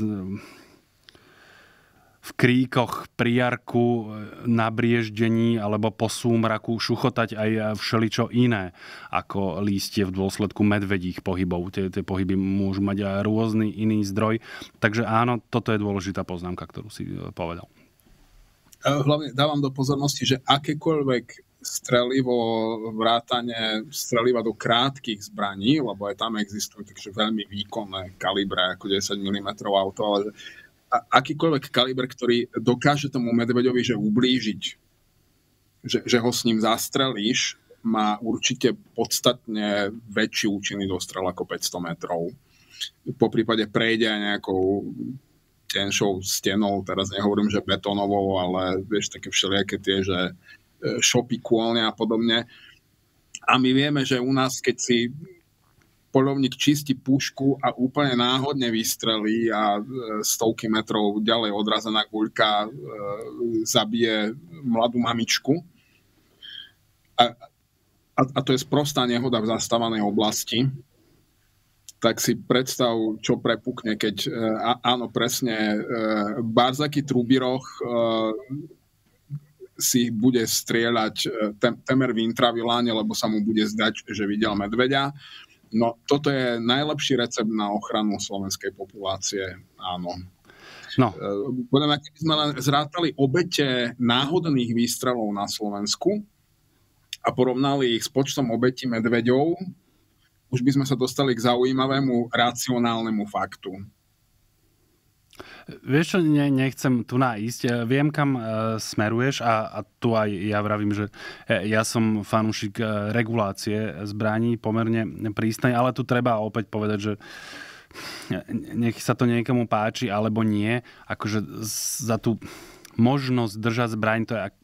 Speaker 2: v kríkoch pri jarku, na brieždení alebo po súmraku šuchotať aj všeličo iné ako lístie v dôsledku medvedích pohybov. Tie, tie pohyby môžu mať aj rôzny iný zdroj. Takže áno, toto je dôležitá poznámka, ktorú si povedal.
Speaker 1: Hlavne dávam do pozornosti, že akékoľvek strelivo, vrátane streliva do krátkych zbraní, lebo aj tam existujú takže veľmi výkonné kalibre ako desať milimetrov auto, ale akýkoľvek kaliber, ktorý dokáže tomu medveďovi že ublížiť, že, že ho s ním zastrelíš, má určite podstatne väčší účinný dostrel ako päťsto metrov. Po prípade prejde aj nejakou tenšou stenou, teraz nehovorím, že betónovou, ale vieš, také všelijaké tie, že šopy, kôlne a podobne. A my vieme, že u nás, keď si poľovník čistí pušku a úplne náhodne vystrelí a stovky metrov ďalej odrazená guľka e, zabije mladú mamičku. A, a, a to je sprostá nehoda v zastávanej oblasti. Tak si predstav, čo prepukne, keď e, áno, presne, e, Barzaký Trubiroch e, si bude strieľať tem, temer v intraviláne, lebo sa mu bude zdať, že videl medveďa. No, toto je najlepší recept na ochranu slovenskej populácie, áno.
Speaker 2: No.
Speaker 1: Podľa mňa, keď sme len zrátali obete náhodných výstrelov na Slovensku a porovnali ich s počtom obetí medveďov, už by sme sa dostali k zaujímavému racionálnemu faktu.
Speaker 2: Vieš čo, ne, nechcem tu nájsť. Viem, kam uh, smeruješ a, a tu aj ja vravím, že ja som fanúšik uh, regulácie zbraní pomerne prísnej, ale tu treba opäť povedať, že nech sa to niekomu páči alebo nie, akože za tú možnosť držať zbraň, to je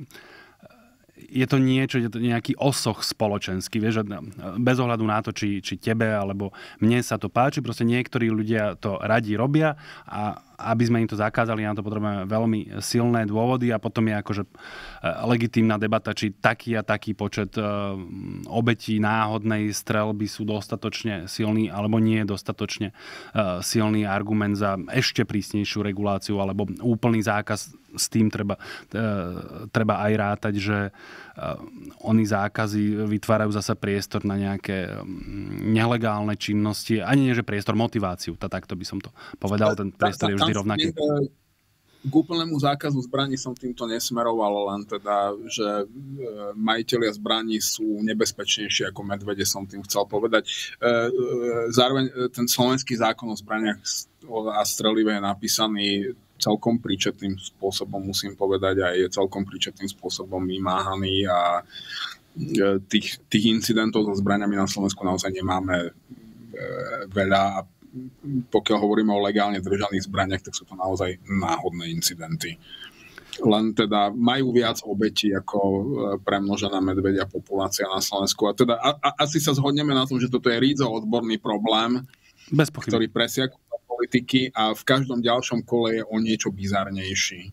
Speaker 2: je to niečo, je to nejaký osoch spoločenský, vieš, bez ohľadu na to, či, či tebe alebo mne sa to páči, proste niektorí ľudia to radi robia a aby sme im to zakázali, na to potrebujeme veľmi silné dôvody a potom je akože legitímna debata, či taký a taký počet obetí náhodnej strelby sú dostatočne silný alebo nie je dostatočne silný argument za ešte prísnejšiu reguláciu alebo úplný zákaz. S tým treba, treba aj rátať, že oni zákazy vytvárajú zasa priestor na nejaké nelegálne činnosti, ani nie, že priestor, motiváciu, takto by som to povedal, ten priestor je vždy rovnaký.
Speaker 1: K úplnému zákazu zbraní som týmto nesmeroval, len teda, že majitelia zbraní sú nebezpečnejšie ako medvede, som tým chcel povedať. Zároveň ten slovenský zákon o zbraniach a strelive je napísaný celkom príčetným spôsobom, musím povedať, a je celkom príčetným spôsobom vymáhaný a tých, tých incidentov so zbraňami na Slovensku naozaj nemáme veľa a pokiaľ hovoríme o legálne držaných zbraniach, tak sú to naozaj náhodné incidenty. Len teda majú viac obetí ako premnožená medvedia populácia na Slovensku. A teda a, a, asi sa zhodneme na tom, že toto je rídzo odborný problém,
Speaker 2: bez pochyby,
Speaker 1: ktorý presiakuje politiky a v každom ďalšom kole je o niečo bizarnejší.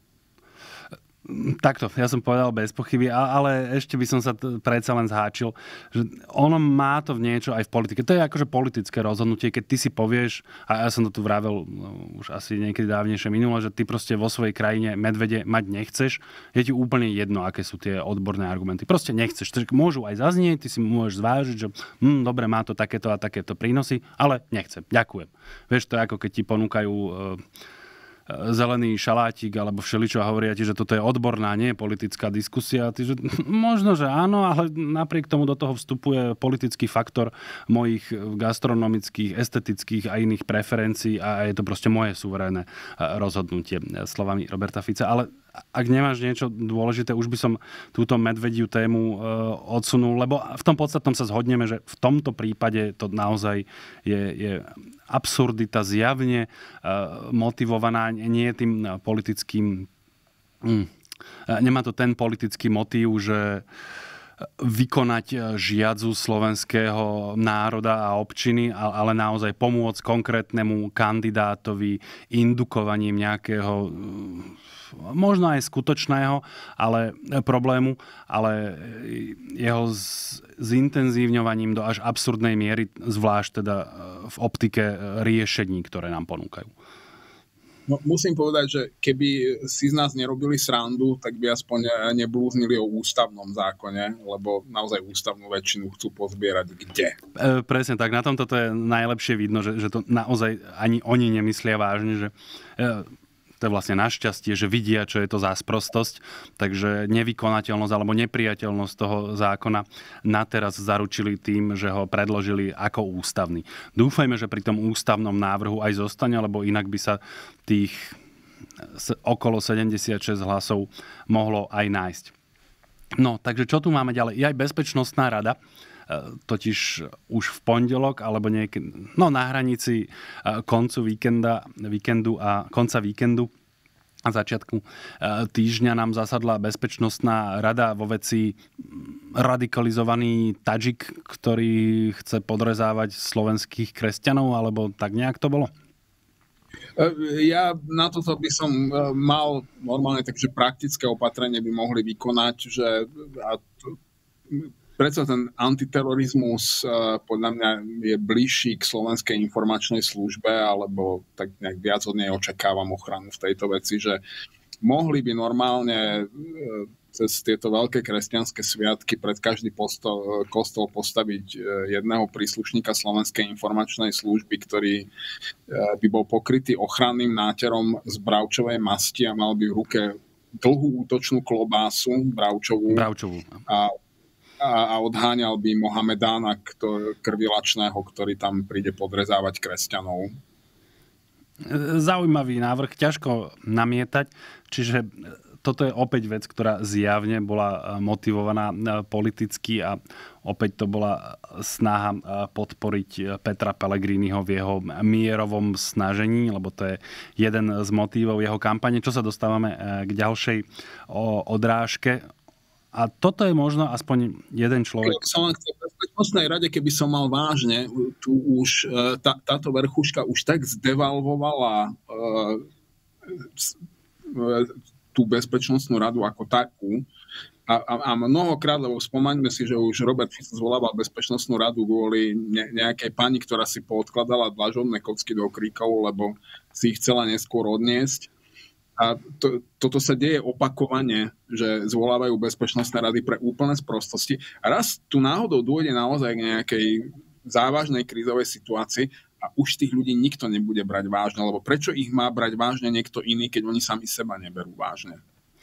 Speaker 2: Takto, ja som povedal bez pochyby, ale ešte by som sa t- predsa len zháčil, že ono má to v niečo aj v politike. To je akože politické rozhodnutie, keď ty si povieš, a ja som to tu vravel no, už asi niekedy dávnejšie minule, že ty proste vo svojej krajine medvede mať nechceš, je ti úplne jedno, aké sú tie odborné argumenty. Proste nechceš. Takže môžu aj zaznieť, ty si môžeš zvážiť, že hm, dobre, má to takéto a takéto prínosy, ale nechcem. Ďakujem. Vieš, to je ako keď ti ponúkajú e, zelený šalátik alebo všeličo a hovoria ti, že toto je odborná, nie politická diskusia. Ty, že, možno, že áno, ale napriek tomu do toho vstupuje politický faktor mojich gastronomických, estetických a iných preferencií a je to proste moje suverénne rozhodnutie, slovami Roberta Fica. Ale ak nemáš niečo dôležité, už by som túto medvediu tému odsunul, lebo v tom podstatnom sa zhodneme, že v tomto prípade to naozaj je, je absurdita zjavne motivovaná nie tým politickým... Hm, nemá to ten politický motív, že vykonať žiadzu slovenského národa a občiny, ale naozaj pomôcť konkrétnemu kandidátovi indukovaním nejakého možno aj skutočného ale problému, ale jeho zintenzívňovaním do až absurdnej miery, zvlášť teda v optike riešení, ktoré nám ponúkajú.
Speaker 1: No, musím povedať, že keby si z nás nerobili srandu, tak by aspoň neblúznili o ústavnom zákone, lebo naozaj ústavnú väčšinu chcú pozbierať kde.
Speaker 2: E, presne tak, na tomto to je najlepšie vidno, že, že to naozaj ani oni nemyslia vážne, že e, to je vlastne našťastie, že vidia, čo je to za sprostosť, takže nevykonateľnosť alebo nepriateľnosť toho zákona na teraz zaručili tým, že ho predložili ako ústavný. Dúfajme, že pri tom ústavnom návrhu aj zostane, lebo inak by sa tých okolo sedemdesiatšesť hlasov mohlo aj nájsť. No, takže čo tu máme ďalej? Je aj Bezpečnostná rada, totiž už v pondelok alebo niekedy, no na hranici koncu víkenda, víkendu a konca víkendu a začiatku týždňa nám zasadla Bezpečnostná rada vo veci radikalizovaný Tadžik, ktorý chce podrezávať slovenských kresťanov, alebo tak nejak to bolo?
Speaker 1: Ja na toto by som mal normálne takže praktické opatrenie by mohli vykonať, že a to, predsa ten antiterorizmus podľa mňa je bližší k Slovenskej informačnej službe, alebo tak nejak viac od nej očakávam ochranu v tejto veci, že mohli by normálne cez tieto veľké kresťanské sviatky pred každý postol, kostol postaviť jedného príslušníka Slovenskej informačnej služby, ktorý by bol pokrytý ochranným náterom z bravčovej masti a mal by v ruke dlhú útočnú klobásu bravčovú.
Speaker 2: Bravčovú.
Speaker 1: A a odháňal by Mohamedána krvilačného, ktorý tam príde podrezávať kresťanov.
Speaker 2: Zaujímavý návrh, ťažko namietať, čiže toto je opäť vec, ktorá zjavne bola motivovaná politicky a opäť to bola snaha podporiť Petra Pellegriniho v jeho mierovom snažení, lebo to je jeden z motívov jeho kampane. Čo sa dostávame k ďalšej odrážke. A toto je možno aspoň jeden človek.
Speaker 1: Som len chcel v Bezpečnostnej rade, keby som mal vážne, tu už tá, táto verchuška už tak zdevalvovala uh, tú Bezpečnostnú radu ako takú. A, a, a mnohokrát, lebo spomaňme si, že už Robert Fico zvolával Bezpečnostnú radu kvôli ne, nejakej pani, ktorá si poodkladala dlažobné kocky do kríkov, lebo si ich chcela neskôr odniesť. A to, toto sa deje opakovane, že zvolávajú bezpečnostné rady pre úplné sprostosti. A raz tu náhodou dôjde naozaj k nejakej závažnej krízovej situácii a už tých ľudí nikto nebude brať vážne, lebo prečo ich má brať vážne niekto iný, keď oni sami seba neberú vážne?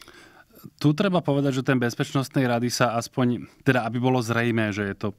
Speaker 2: Tu treba povedať, že ten Bezpečnostnej rady sa aspoň, teda aby bolo zrejmé, že je to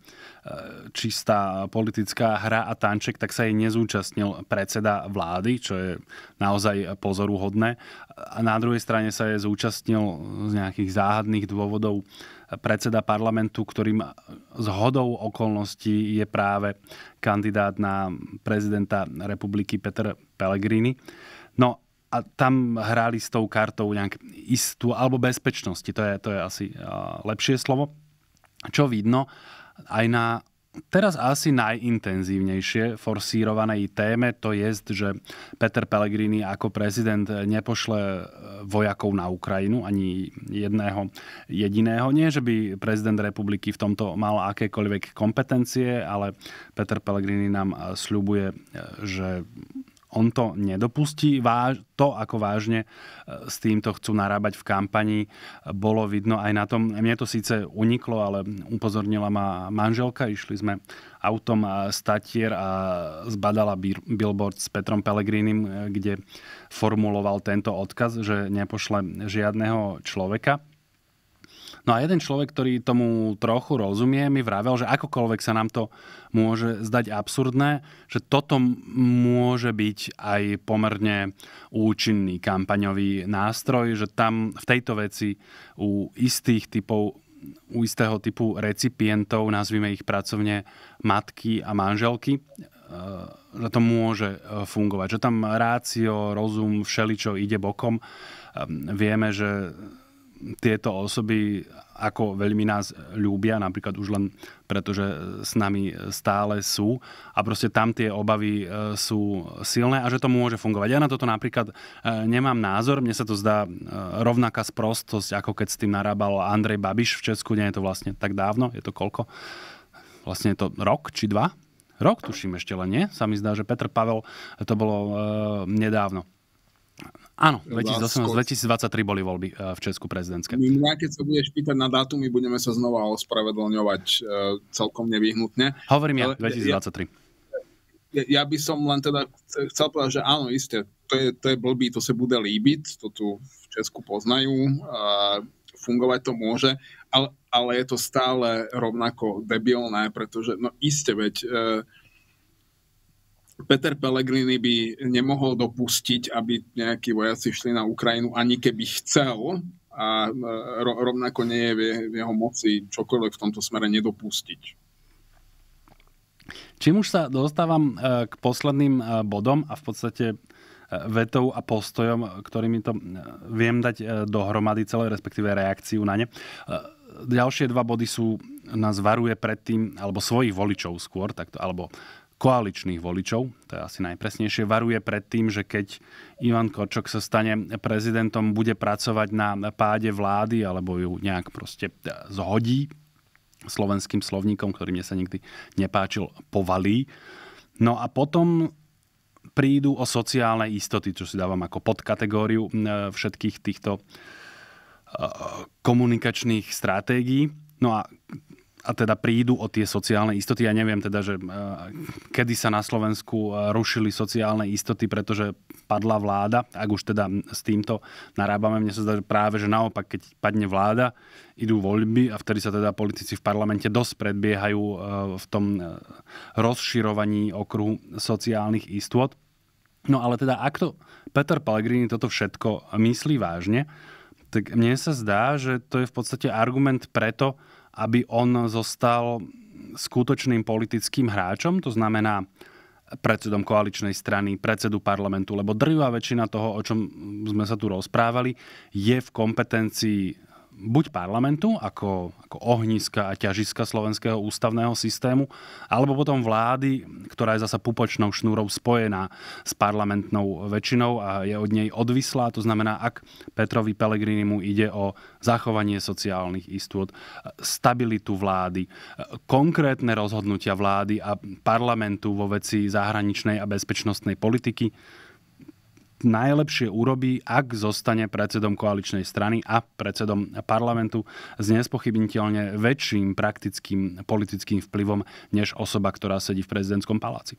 Speaker 2: čistá politická hra a tanček, tak sa jej nezúčastnil predseda vlády, čo je naozaj pozoruhodné. A na druhej strane sa jej zúčastnil z nejakých záhadných dôvodov predseda parlamentu, ktorým z hodou okolností je práve kandidát na prezidenta republiky Peter Pellegrini. No, a tam hráli s tou kartou nejak istú, alebo bezpečnosti, to je, to je asi lepšie slovo. Čo vidno aj na teraz asi najintenzívnejšie forsírovanej téme, to je, že Peter Pellegrini ako prezident nepošle vojakov na Ukrajinu, ani jedného jediného. Nie, že by prezident republiky v tomto mal akékoľvek kompetencie, ale Peter Pellegrini nám sľubuje, že on to nedopustí. To, ako vážne s týmto chcú narábať v kampani, bolo vidno aj na tom. Mne to síce uniklo, ale upozornila ma manželka. Išli sme autom z Tatier a zbadala billboard s Petrom Pellegrinim, kde formuloval tento odkaz, že nepošle žiadneho človeka. No a jeden človek, ktorý tomu trochu rozumie, mi vravel, že akokoľvek sa nám to môže zdať absurdné, že toto môže byť aj pomerne účinný kampaňový nástroj, že tam v tejto veci u istých typov, u istého typu recipientov, nazvime ich pracovne matky a manželky, že to môže fungovať. Že tam rácio, rozum, všeličo ide bokom. Vieme, že tieto osoby ako veľmi nás ľúbia, napríklad už len preto, že s nami stále sú a proste tam tie obavy sú silné a že to môže fungovať. Ja na toto napríklad nemám názor, mne sa to zdá rovnaká sprostosť, ako keď s tým narábal Andrej Babiš v Česku, nie je to vlastne tak dávno, je to koľko? Vlastne je to rok či dva? Rok, tuším ešte len, nie? Sa mi zdá, že Petr Pavel, to bolo uh, nedávno. Áno, dvetisícosemnásť dvetisícdvadsaťtri boli voľby v Česku prezidentské.
Speaker 1: My, keď sa budeš pýtať na dátumy, budeme sa znova ospravedlňovať uh, celkom nevyhnutne.
Speaker 2: Hovorím ja, dvetisícdvadsaťtri.
Speaker 1: Ja, ja by som len teda chcel povedať, že áno, isté, to je, to je blbý, to sa bude líbiť, to tu v Česku poznajú, uh, fungovať to môže, ale, ale je to stále rovnako debilné, pretože, no iste, veď uh, Peter Pellegrini by nemohol dopustiť, aby nejakí vojaci šli na Ukrajinu, ani keby chcel, a rovnako nie je v jeho moci čokoľvek v tomto smere nedopustiť.
Speaker 2: Čím už sa dostávam k posledným bodom a v podstate vetou a postojom, ktorými to viem dať dohromady celé, respektíve reakciu na ne. Ďalšie dva body sú, nás varuje pred tým, alebo svojich voličov skôr, takto, alebo koaličných voličov, to je asi najpresnejšie, varuje pred tým, že keď Ivan Korčok sa stane prezidentom, bude pracovať na páde vlády alebo ju nejak proste zhodí slovenským slovníkom, ktorý mne sa nikdy nepáčil, povalí. No a potom prídu o sociálne istoty, čo si dávam ako podkategóriu všetkých týchto komunikačných stratégií. No a a teda prídu o tie sociálne istoty. Ja neviem teda, že kedy sa na Slovensku rušili sociálne istoty, pretože padla vláda. Ak už teda s týmto narábame, mne sa zdá, že práve, že naopak, keď padne vláda, idú voľby a vtedy sa teda politici v parlamente dosť predbiehajú v tom rozširovaní okruhu sociálnych istôt. No ale teda, ak to Peter Pellegrini toto všetko myslí vážne, tak mne sa zdá, že to je v podstate argument preto, aby on zostal skutočným politickým hráčom, to znamená predsedom koaličnej strany, predsedu parlamentu, lebo drvivá väčšina toho, o čom sme sa tu rozprávali, je v kompetencii buď parlamentu, ako, ako ohniska a ťažiska slovenského ústavného systému, alebo potom vlády, ktorá je zasa pupočnou šnúrou spojená s parlamentnou väčšinou a je od nej odvislá. To znamená, ak Petrovi Pellegrinimu ide o zachovanie sociálnych istôt, stabilitu vlády, konkrétne rozhodnutia vlády a parlamentu vo veci zahraničnej a bezpečnostnej politiky, najlepšie urobí, ak zostane predsedom koaličnej strany a predsedom parlamentu s nespochybniteľne väčším praktickým politickým vplyvom než osoba, ktorá sedí v prezidentskom paláci.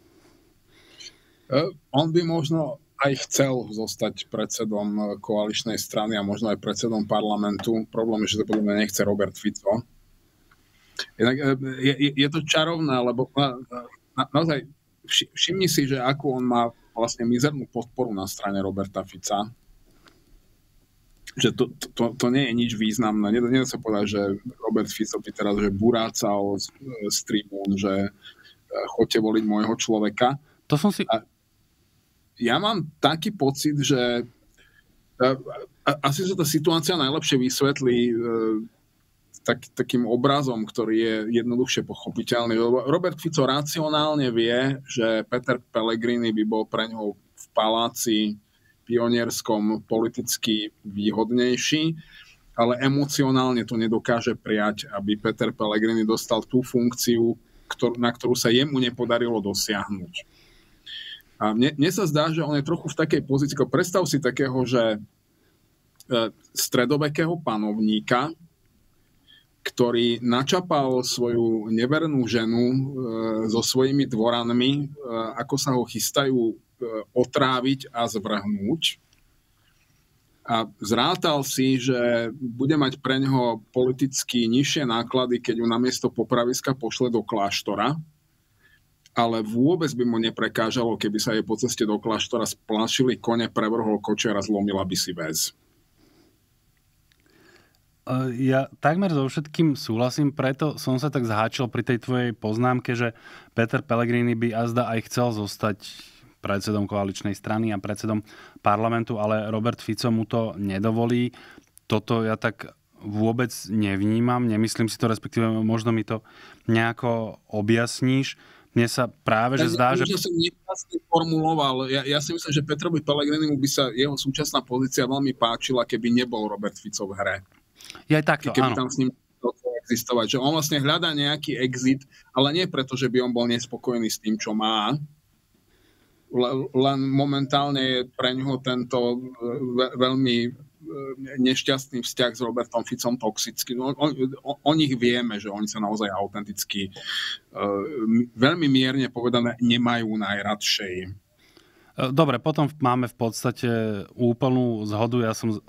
Speaker 1: On by možno aj chcel zostať predsedom koaličnej strany a možno aj predsedom parlamentu. Problém je, že to podľa mňa nechce Robert Fico. Je, je, je to čarovné, lebo na, na, naozaj všimni si, že akú on má vlastne mizernú podporu na strane Roberta Fica. Že to, to, to nie je nič významné. Nedá sa povedať, že Robert Fico by teraz že burácal z, z tribún, že choďte voliť môjho človeka.
Speaker 2: To som si...
Speaker 1: A ja mám taký pocit, že a, a, asi sa tá situácia najlepšie vysvetlí e, tak, takým obrazom, ktorý je jednoduchšie pochopiteľný. Robert Fico racionálne vie, že Peter Pellegrini by bol pre ňoho v paláci pionierskom politicky výhodnejší, ale emocionálne to nedokáže prijať, aby Peter Pellegrini dostal tú funkciu, ktor- na ktorú sa jemu nepodarilo dosiahnuť. A mne, mne sa zdá, že on je trochu v takej pozícii, predstav si takého, že stredovekého panovníka, ktorý načapal svoju nevernú ženu e, so svojimi dvoranmi, e, ako sa ho chystajú e, otráviť a zvrhnúť. A zrátal si, že bude mať pre ňoho politicky nižšie náklady, keď ju namiesto popraviska pošle do kláštora, ale vôbec by mu neprekážalo, keby sa jej po ceste do kláštora splašili kone, prevrhol kočer a zlomila by si väz.
Speaker 2: Ja takmer so všetkým súhlasím, preto som sa tak zháčil pri tej tvojej poznámke, že Peter Pellegrini by azda aj chcel zostať predsedom koaličnej strany a predsedom parlamentu, ale Robert Fico mu to nedovolí. toto ja tak vôbec nevnímam, nemyslím si to, respektíve možno mi to nejako objasníš. Mne sa práve, že zdá, že...
Speaker 1: Ja som nejasne formuloval. Ja, ja si myslím, že Petrovi Pellegrinimu by sa jeho súčasná pozícia veľmi páčila, keby nebol Robert Fico v hre.
Speaker 2: Je aj takto,
Speaker 1: keby
Speaker 2: áno.
Speaker 1: Tam s ním existovať. Že on vlastne hľadá nejaký exit, ale nie preto, že by on bol nespokojný s tým, čo má. Len momentálne je pre ňoho tento veľmi nešťastný vzťah s Robertom Ficom toxický. No, o, o, o nich vieme, že oni sa naozaj autenticky veľmi mierne povedané nemajú najradšej.
Speaker 2: Dobre, potom máme v podstate úplnú zhodu. Ja som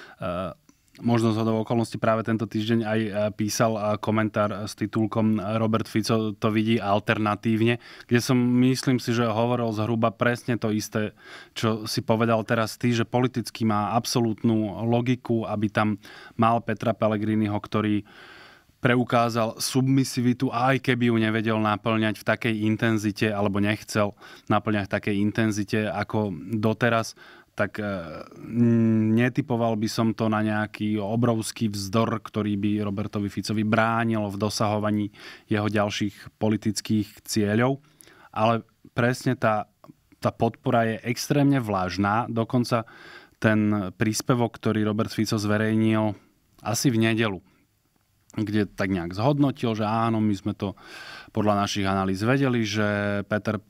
Speaker 2: možno zhodou okolností práve tento týždeň aj písal komentár s titulkom Robert Fico to vidí alternatívne, kde som, myslím si, že hovoril zhruba presne to isté, čo si povedal teraz ty, že politicky má absolútnu logiku, aby tam mal Petra Pellegriniho, ktorý preukázal submisivitu, aj keby ju nevedel naplňať v takej intenzite, alebo nechcel naplňať v takej intenzite ako doteraz, tak netypoval by som to na nejaký obrovský vzdor, ktorý by Robertovi Ficovi bránil v dosahovaní jeho ďalších politických cieľov. Ale presne tá, tá podpora je extrémne vlážna. Dokonca ten príspevok, ktorý Robert Fico zverejnil asi v nedeľu, kde tak nejak zhodnotil, že áno, my sme to podľa našich analýz vedeli, že Peter...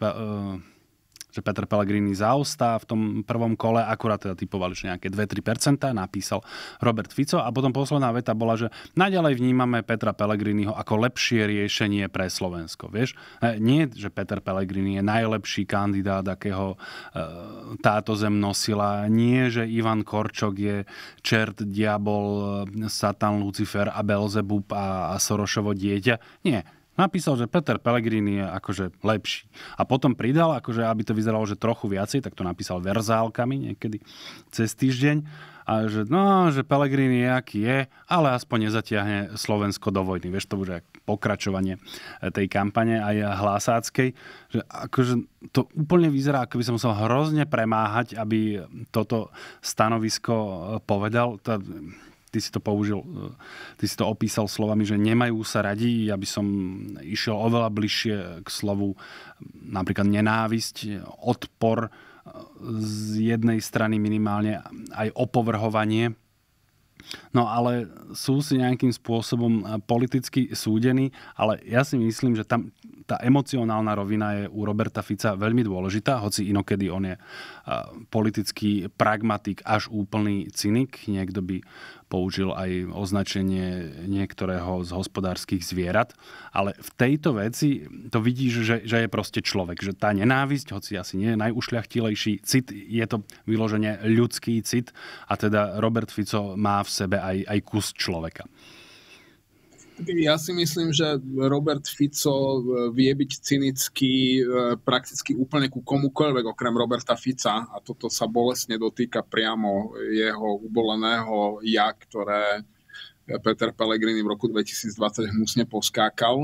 Speaker 2: že Peter Pellegrini zaostá v tom prvom kole, akurát teda typovali, že nejaké dva až tri percentá, napísal Robert Fico a potom posledná veta bola, že naďalej vnímame Petra Pellegriniho ako lepšie riešenie pre Slovensko. Vieš? Nie, že Peter Pellegrini je najlepší kandidát, akého táto zem nosila. Nie, že Ivan Korčok je čert, diabol, satan, Lucifer a Belzebub a, a Sorošovo dieťa. Nie. Napísal, že Peter Pellegrini je akože lepší. A potom pridal, akože aby to vyzeralo, že trochu viacej, tak to napísal verzálkami niekedy cez týždeň. A že no, že Pellegrini je, aký je, ale aspoň nezatiahne Slovensko do vojny. Vieš, to už je pokračovanie tej kampane aj hlásáckej. Že akože to úplne vyzerá, ako by som musel hrozne premáhať, aby toto stanovisko povedal. To, Ty si to použil, ty si to opísal slovami, že nemajú sa radi. Ja by som išiel oveľa bližšie k slovu napríklad nenávisť, odpor z jednej strany minimálne, aj opovrhovanie. No ale sú si nejakým spôsobom politicky súdení, ale ja si myslím, že tam tá emocionálna rovina je u Roberta Fica veľmi dôležitá, hoci inokedy on je politický pragmatik až úplný cynik. Niekto by použil aj označenie niektorého z hospodárskych zvierat. Ale v tejto veci to vidíš, že, že je proste človek. Že tá nenávisť, hoci asi nie je najušľachtilejší cit, je to vyložene ľudský cit a teda Robert Fico má v sebe aj, aj kus človeka.
Speaker 1: Ja si myslím, že Robert Fico vie byť cynický prakticky úplne ku komukoľvek okrem Roberta Fica a toto sa bolestne dotýka priamo jeho uboleného ja, ktoré Peter Pellegrini v roku dvetisícdvadsať hnusne poskákal.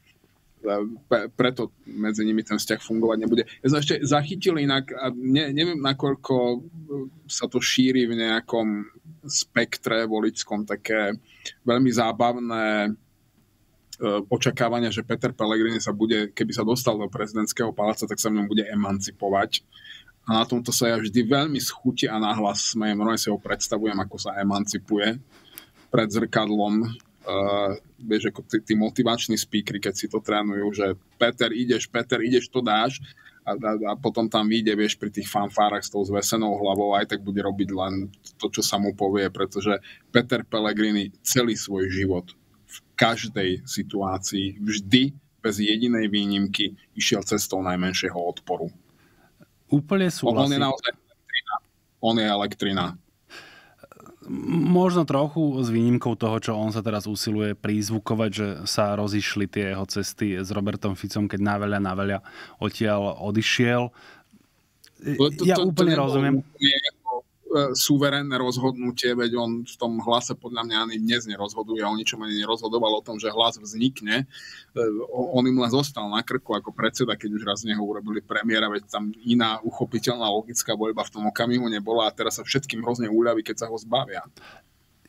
Speaker 1: Preto medzi nimi ten vzťah fungovať nebude. Ja som ešte zachytil inak, a ne, neviem, nakoľko sa to šíri v nejakom spektre voličskom, také veľmi zábavné očakávania, že Peter Pellegrini sa bude, keby sa dostal do prezidentského paláca, tak sa v ňom bude emancipovať. A na tomto sa ja vždy veľmi schúti a nahlas smejem. Normálne si ho predstavujem, ako sa emancipuje pred zrkadlom. Uh, vieš, ako tí, tí motivační speakery, keď si to trénujú, že Peter, ideš, Peter, ideš, to dáš. A, a, a potom tam vyjde, vieš, pri tých fanfárach s tou zvesenou hlavou, aj tak bude robiť len to, čo sa mu povie, pretože Peter Pellegrini celý svoj život v každej situácii vždy bez jedinej výnimky išiel cestou najmenšieho odporu.
Speaker 2: Úplne súhlasím.
Speaker 1: On je naozaj elektrina. On je elektrina.
Speaker 2: Možno trochu s výnimkou toho, čo on sa teraz usiluje prízvukovať, že sa rozišli tie jeho cesty s Robertom Ficom, keď naveľa, naveľa odtiaľ odišiel.
Speaker 1: To, to,
Speaker 2: ja
Speaker 1: to,
Speaker 2: úplne
Speaker 1: to
Speaker 2: rozumiem.
Speaker 1: Suverénne rozhodnutie, veď on v tom hlase podľa mňa ani dnes nerozhoduje, on ničom ani nerozhodoval o tom, že hlas vznikne. On im len zostal na krku ako predseda, keď už raz z neho urobili premiéra, veď tam iná uchopiteľná logická voľba v tom okamihu nebola a teraz sa všetkým hrozne úľaví, keď sa ho zbavia.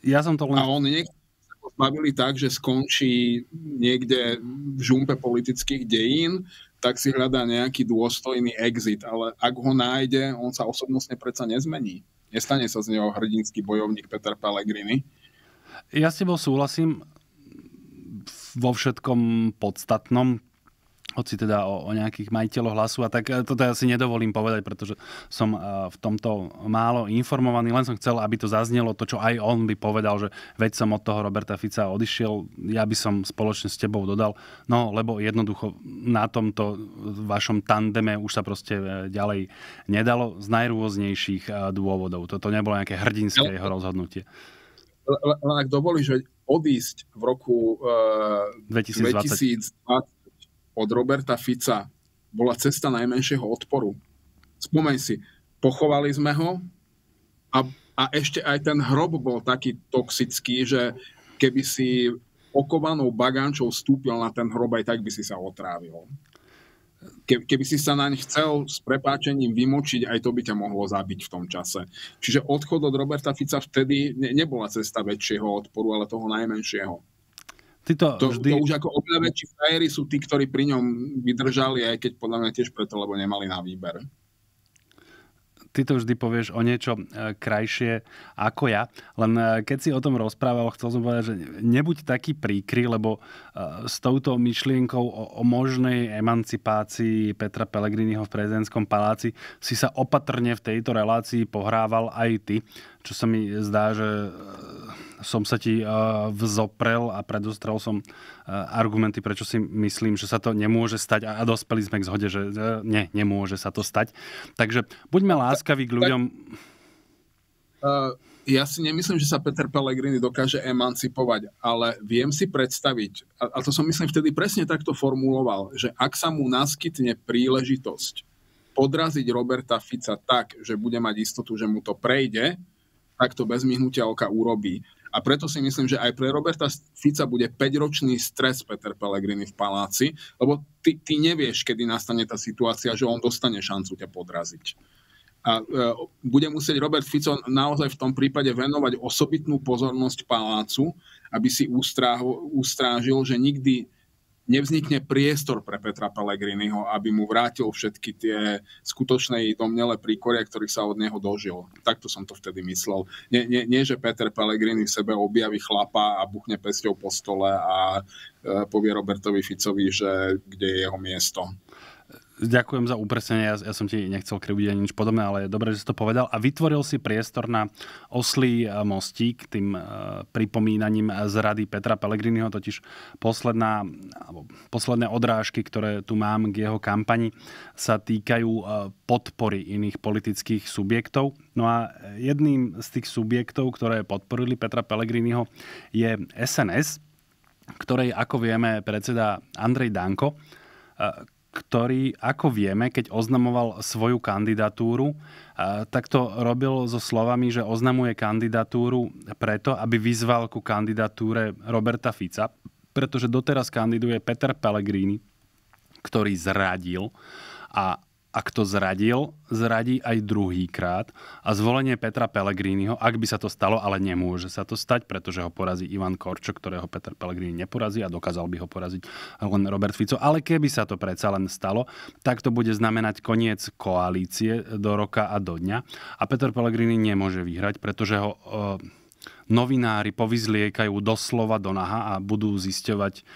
Speaker 2: Ja som to len...
Speaker 1: A on niekde sa pozbavili tak, že skončí niekde v žumpe politických dejín, tak si hľadá nejaký dôstojný exit, ale ak ho nájde, on sa osobnostne predsa nezmení. Nestane sa z neho hrdinský bojovník Peter Pellegrini.
Speaker 2: Ja s tebou súhlasím vo všetkom podstatnom, hoci teda o, o nejakých majiteľoch Hlasu a tak toto ja si nedovolím povedať, pretože som v tomto málo informovaný, len som chcel, aby to zaznelo, to, čo aj on by povedal, že veď som od toho Roberta Fica odišiel, ja by som spoločne s tebou dodal, no lebo jednoducho na tomto vašom tandeme už sa proste ďalej nedalo z najrôznejších dôvodov. Toto nebolo nejaké hrdinské jeho rozhodnutie.
Speaker 1: Len ak dovolíš, že odísť v roku uh,
Speaker 2: dvetisícdvadsať.
Speaker 1: dvetisícdvadsať od Roberta Fica bola cesta najmenšieho odporu. Spomeň si, pochovali sme ho a, a ešte aj ten hrob bol taký toxický, že keby si okovanou bagánčou vstúpil na ten hrob, aj tak by si sa otrávil. Ke, keby si sa naň chcel s prepáčením vymočiť, aj to by ťa mohlo zabiť v tom čase. Čiže odchod od Roberta Fica vtedy ne, nebola cesta väčšieho odporu, ale toho najmenšieho.
Speaker 2: To,
Speaker 1: to,
Speaker 2: vždy...
Speaker 1: to už ako oveľa väčší frajeri sú tí, ktorí pri ňom vydržali, aj keď podľa mňa tiež preto, lebo nemali na výber.
Speaker 2: Ty to vždy povieš o niečo krajšie ako ja. Len keď si o tom rozprával, chcel som povedať, že nebuď taký príkry, lebo s touto myšlienkou o, o možnej emancipácii Petra Pellegriniho v prezidentskom paláci si sa opatrne v tejto relácii pohrával aj ty, čo sa mi zdá, že som sa ti vzoprel a predostrel som argumenty, prečo si myslím, že sa to nemôže stať a dospeli sme k zhode, že nie, nemôže sa to stať. Takže buďme láskaví k ľuďom.
Speaker 1: Ja si nemyslím, že sa Peter Pellegrini dokáže emancipovať, ale viem si predstaviť, a to som myslím vtedy presne takto formuloval, že ak sa mu naskytne príležitosť podraziť Roberta Fica tak, že bude mať istotu, že mu to prejde, tak to bez myhnutia oka urobí. A preto si myslím, že aj pre Roberta Fica bude päťročný stres Peter Pellegrini v paláci, lebo ty, ty nevieš, kedy nastane tá situácia, že on dostane šancu ťa podraziť. A e, bude musieť Robert Fico naozaj v tom prípade venovať osobitnú pozornosť palácu, aby si ustrážil, ustrážil, že nikdy nevznikne priestor pre Petra Pellegriniho, aby mu vrátil všetky tie skutočné domnelé príkoria, ktorých sa od neho dožil. Takto som to vtedy myslel. Nie, nie, nie že Peter Pellegrini v sebe objaví chlapa a buchne pesťou po stole a e, povie Robertovi Ficovi, že kde je jeho miesto.
Speaker 2: Ďakujem za upresnenie, ja, ja som ti nechcel kriviť ani nič podobné, ale je dobré, že si to povedal. A vytvoril si priestor na oslý mostík tým uh, pripomínaním zrady Petra Pellegriniho, totiž posledná, alebo posledné odrážky, ktoré tu mám k jeho kampani, sa týkajú uh, podpory iných politických subjektov. No a jedným z tých subjektov, ktoré podporili Petra Pellegriniho, je es en es, ktorej, ako vieme, predseda Andrej Danko, uh, ktorý, ako vieme, keď oznamoval svoju kandidatúru, tak to robil so slovami, že oznamuje kandidatúru preto, aby vyzval ku kandidatúre Roberta Fica, pretože doteraz kandiduje Peter Pellegrini, ktorý zradil a ak to zradil, zradí aj druhýkrát. A zvolenie Petra Pellegriniho, ak by sa to stalo, ale nemôže sa to stať, pretože ho porazí Ivan Korčok, ktorého Peter Pellegrini neporazí a dokázal by ho poraziť len Robert Fico. Ale keby sa to predsa len stalo, tak to bude znamenať koniec koalície do roka a do dňa. A Peter Pellegrini nemôže vyhrať, pretože ho E, novinári povyzliekajú doslova do naha a budú zisťovať e,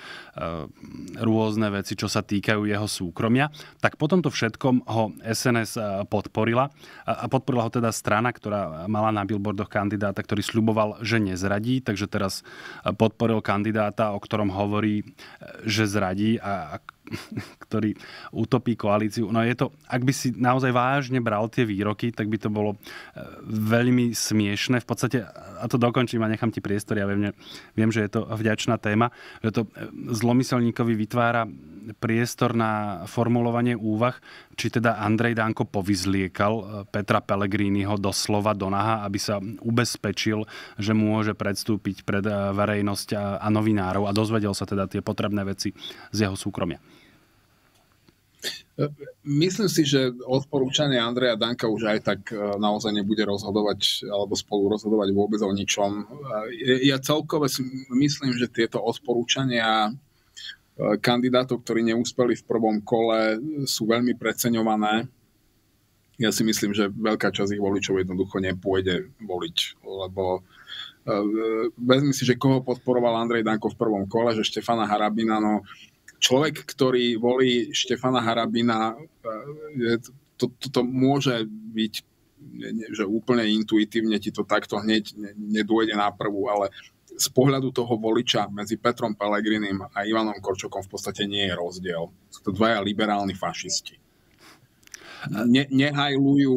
Speaker 2: rôzne veci, čo sa týkajú jeho súkromia. Tak po tomto všetkom ho es en es podporila. A podporila ho teda strana, ktorá mala na billboardoch kandidáta, ktorý sľuboval, že nezradí. Takže teraz podporil kandidáta, o ktorom hovorí, že zradí a ktorý utopí koalíciu. No je to, ak by si naozaj vážne bral tie výroky, tak by to bolo veľmi smiešne. V podstate, a to dokončím a nechám ti priestor, ja viem, viem, že je to vďačná téma, že to zlomyselníkovi vytvára priestor na formulovanie úvah, či teda Andrej Danko povyzliekal Petra Pellegriniho doslova do naha, aby sa ubezpečil, že môže predstúpiť pred verejnosť a novinárov a dozvedel sa teda tie potrebné veci z jeho súkromia.
Speaker 1: Myslím si, že odporúčanie Andreja Danka už aj tak naozaj nebude rozhodovať alebo spolu rozhodovať vôbec o ničom. Ja celkové si myslím, že tieto odporúčania kandidátov, ktorí neúspeli v prvom kole, sú veľmi preceňované. Ja si myslím, že veľká časť ich voličov jednoducho nepôjde voliť, lebo vezmi si, že koho podporoval Andrej Danko v prvom kole, že Štefana Harabina, no človek, ktorý volí Štefana Harabina, to, to, to môže byť, že úplne intuitívne ti to takto hneď nedôjde na prvú, ale z pohľadu toho voliča medzi Petrom Pellegrinim a Ivanom Korčokom v podstate nie je rozdiel. Sú to dvaja liberálni fašisti. Ne, nehajlujú,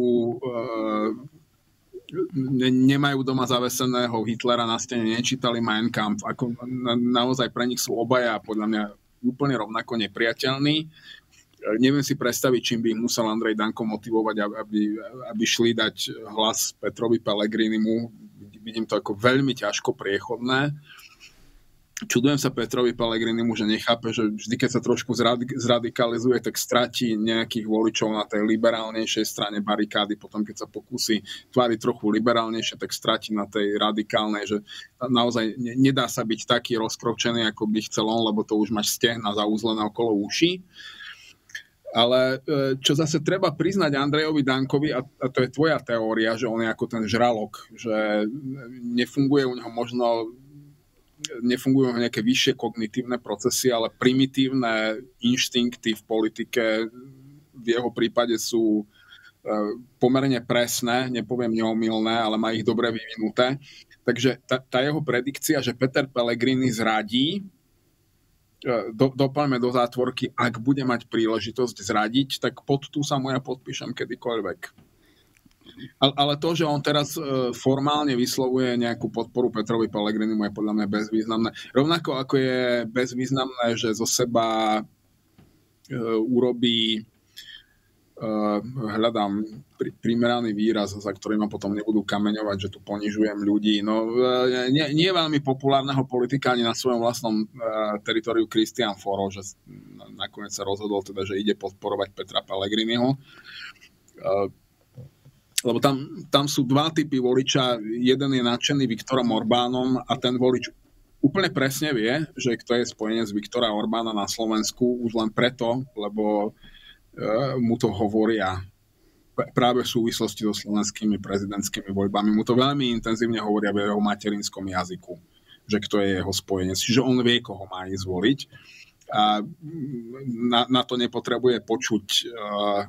Speaker 1: ne, nemajú doma zaveseného Hitlera na stene, nečítali Mein Kampf. Ako, na, naozaj pre nich sú obaja podľa mňa úplne rovnako nepriateľní. Neviem si predstaviť, čím by ich musel Andrej Danko motivovať, aby, aby šli dať hlas Petrovi Pellegrinimu. Vidím to ako veľmi ťažko priechodné. Čudujem sa Petrovi Pellegrinimu, že nechápe, že vždy, keď sa trošku zradikalizuje, tak stratí nejakých voličov na tej liberálnejšej strane barikády. Potom, keď sa pokúsi tváriť trochu liberálnejšie, tak stratí na tej radikálnej, že naozaj nedá sa byť taký rozkročený, ako by chcel on, lebo to už máš stehna zaúzlené okolo uší. Ale čo zase treba priznať Andrejovi Dankovi, a to je tvoja teória, že on je ako ten žralok, že nefunguje u neho možno nefungujú nejaké vyššie kognitívne procesy, ale primitívne inštinkty v politike v jeho prípade sú pomerne presné, nepoviem neomylné, ale má ich dobre vyvinuté. Takže tá, tá jeho predikcia, že Peter Pellegrini zradí, do, doplňme do zátvorky, ak bude mať príležitosť zradiť, tak pod tú sa mu ja podpíšem kedykoľvek. Ale to, že on teraz formálne vyslovuje nejakú podporu Petrovi Pellegrinimu, je podľa mňa bezvýznamné. Rovnako ako je bezvýznamné, že zo seba urobí, hľadám primeraný výraz, za ktorý ma potom nebudú kameňovať, že tu ponižujem ľudí. No, nie, nie je veľmi populárneho politika ani na svojom vlastnom teritoriu Christian Foro, že nakoniec sa rozhodol teda, že ide podporovať Petra Pellegriniho. Lebo tam, tam sú dva typy voliča. Jeden je nadšený Viktorom Orbánom a ten volič úplne presne vie, že kto je spojenec Viktora Orbána na Slovensku už len preto, lebo uh, mu to hovoria práve v súvislosti so slovenskými prezidentskými voľbami. Mu to veľmi intenzívne hovoria v jeho materinskom jazyku, že kto je jeho spojenec. Čiže on vie, koho má ísť voliť. A na, na to nepotrebuje počuť uh,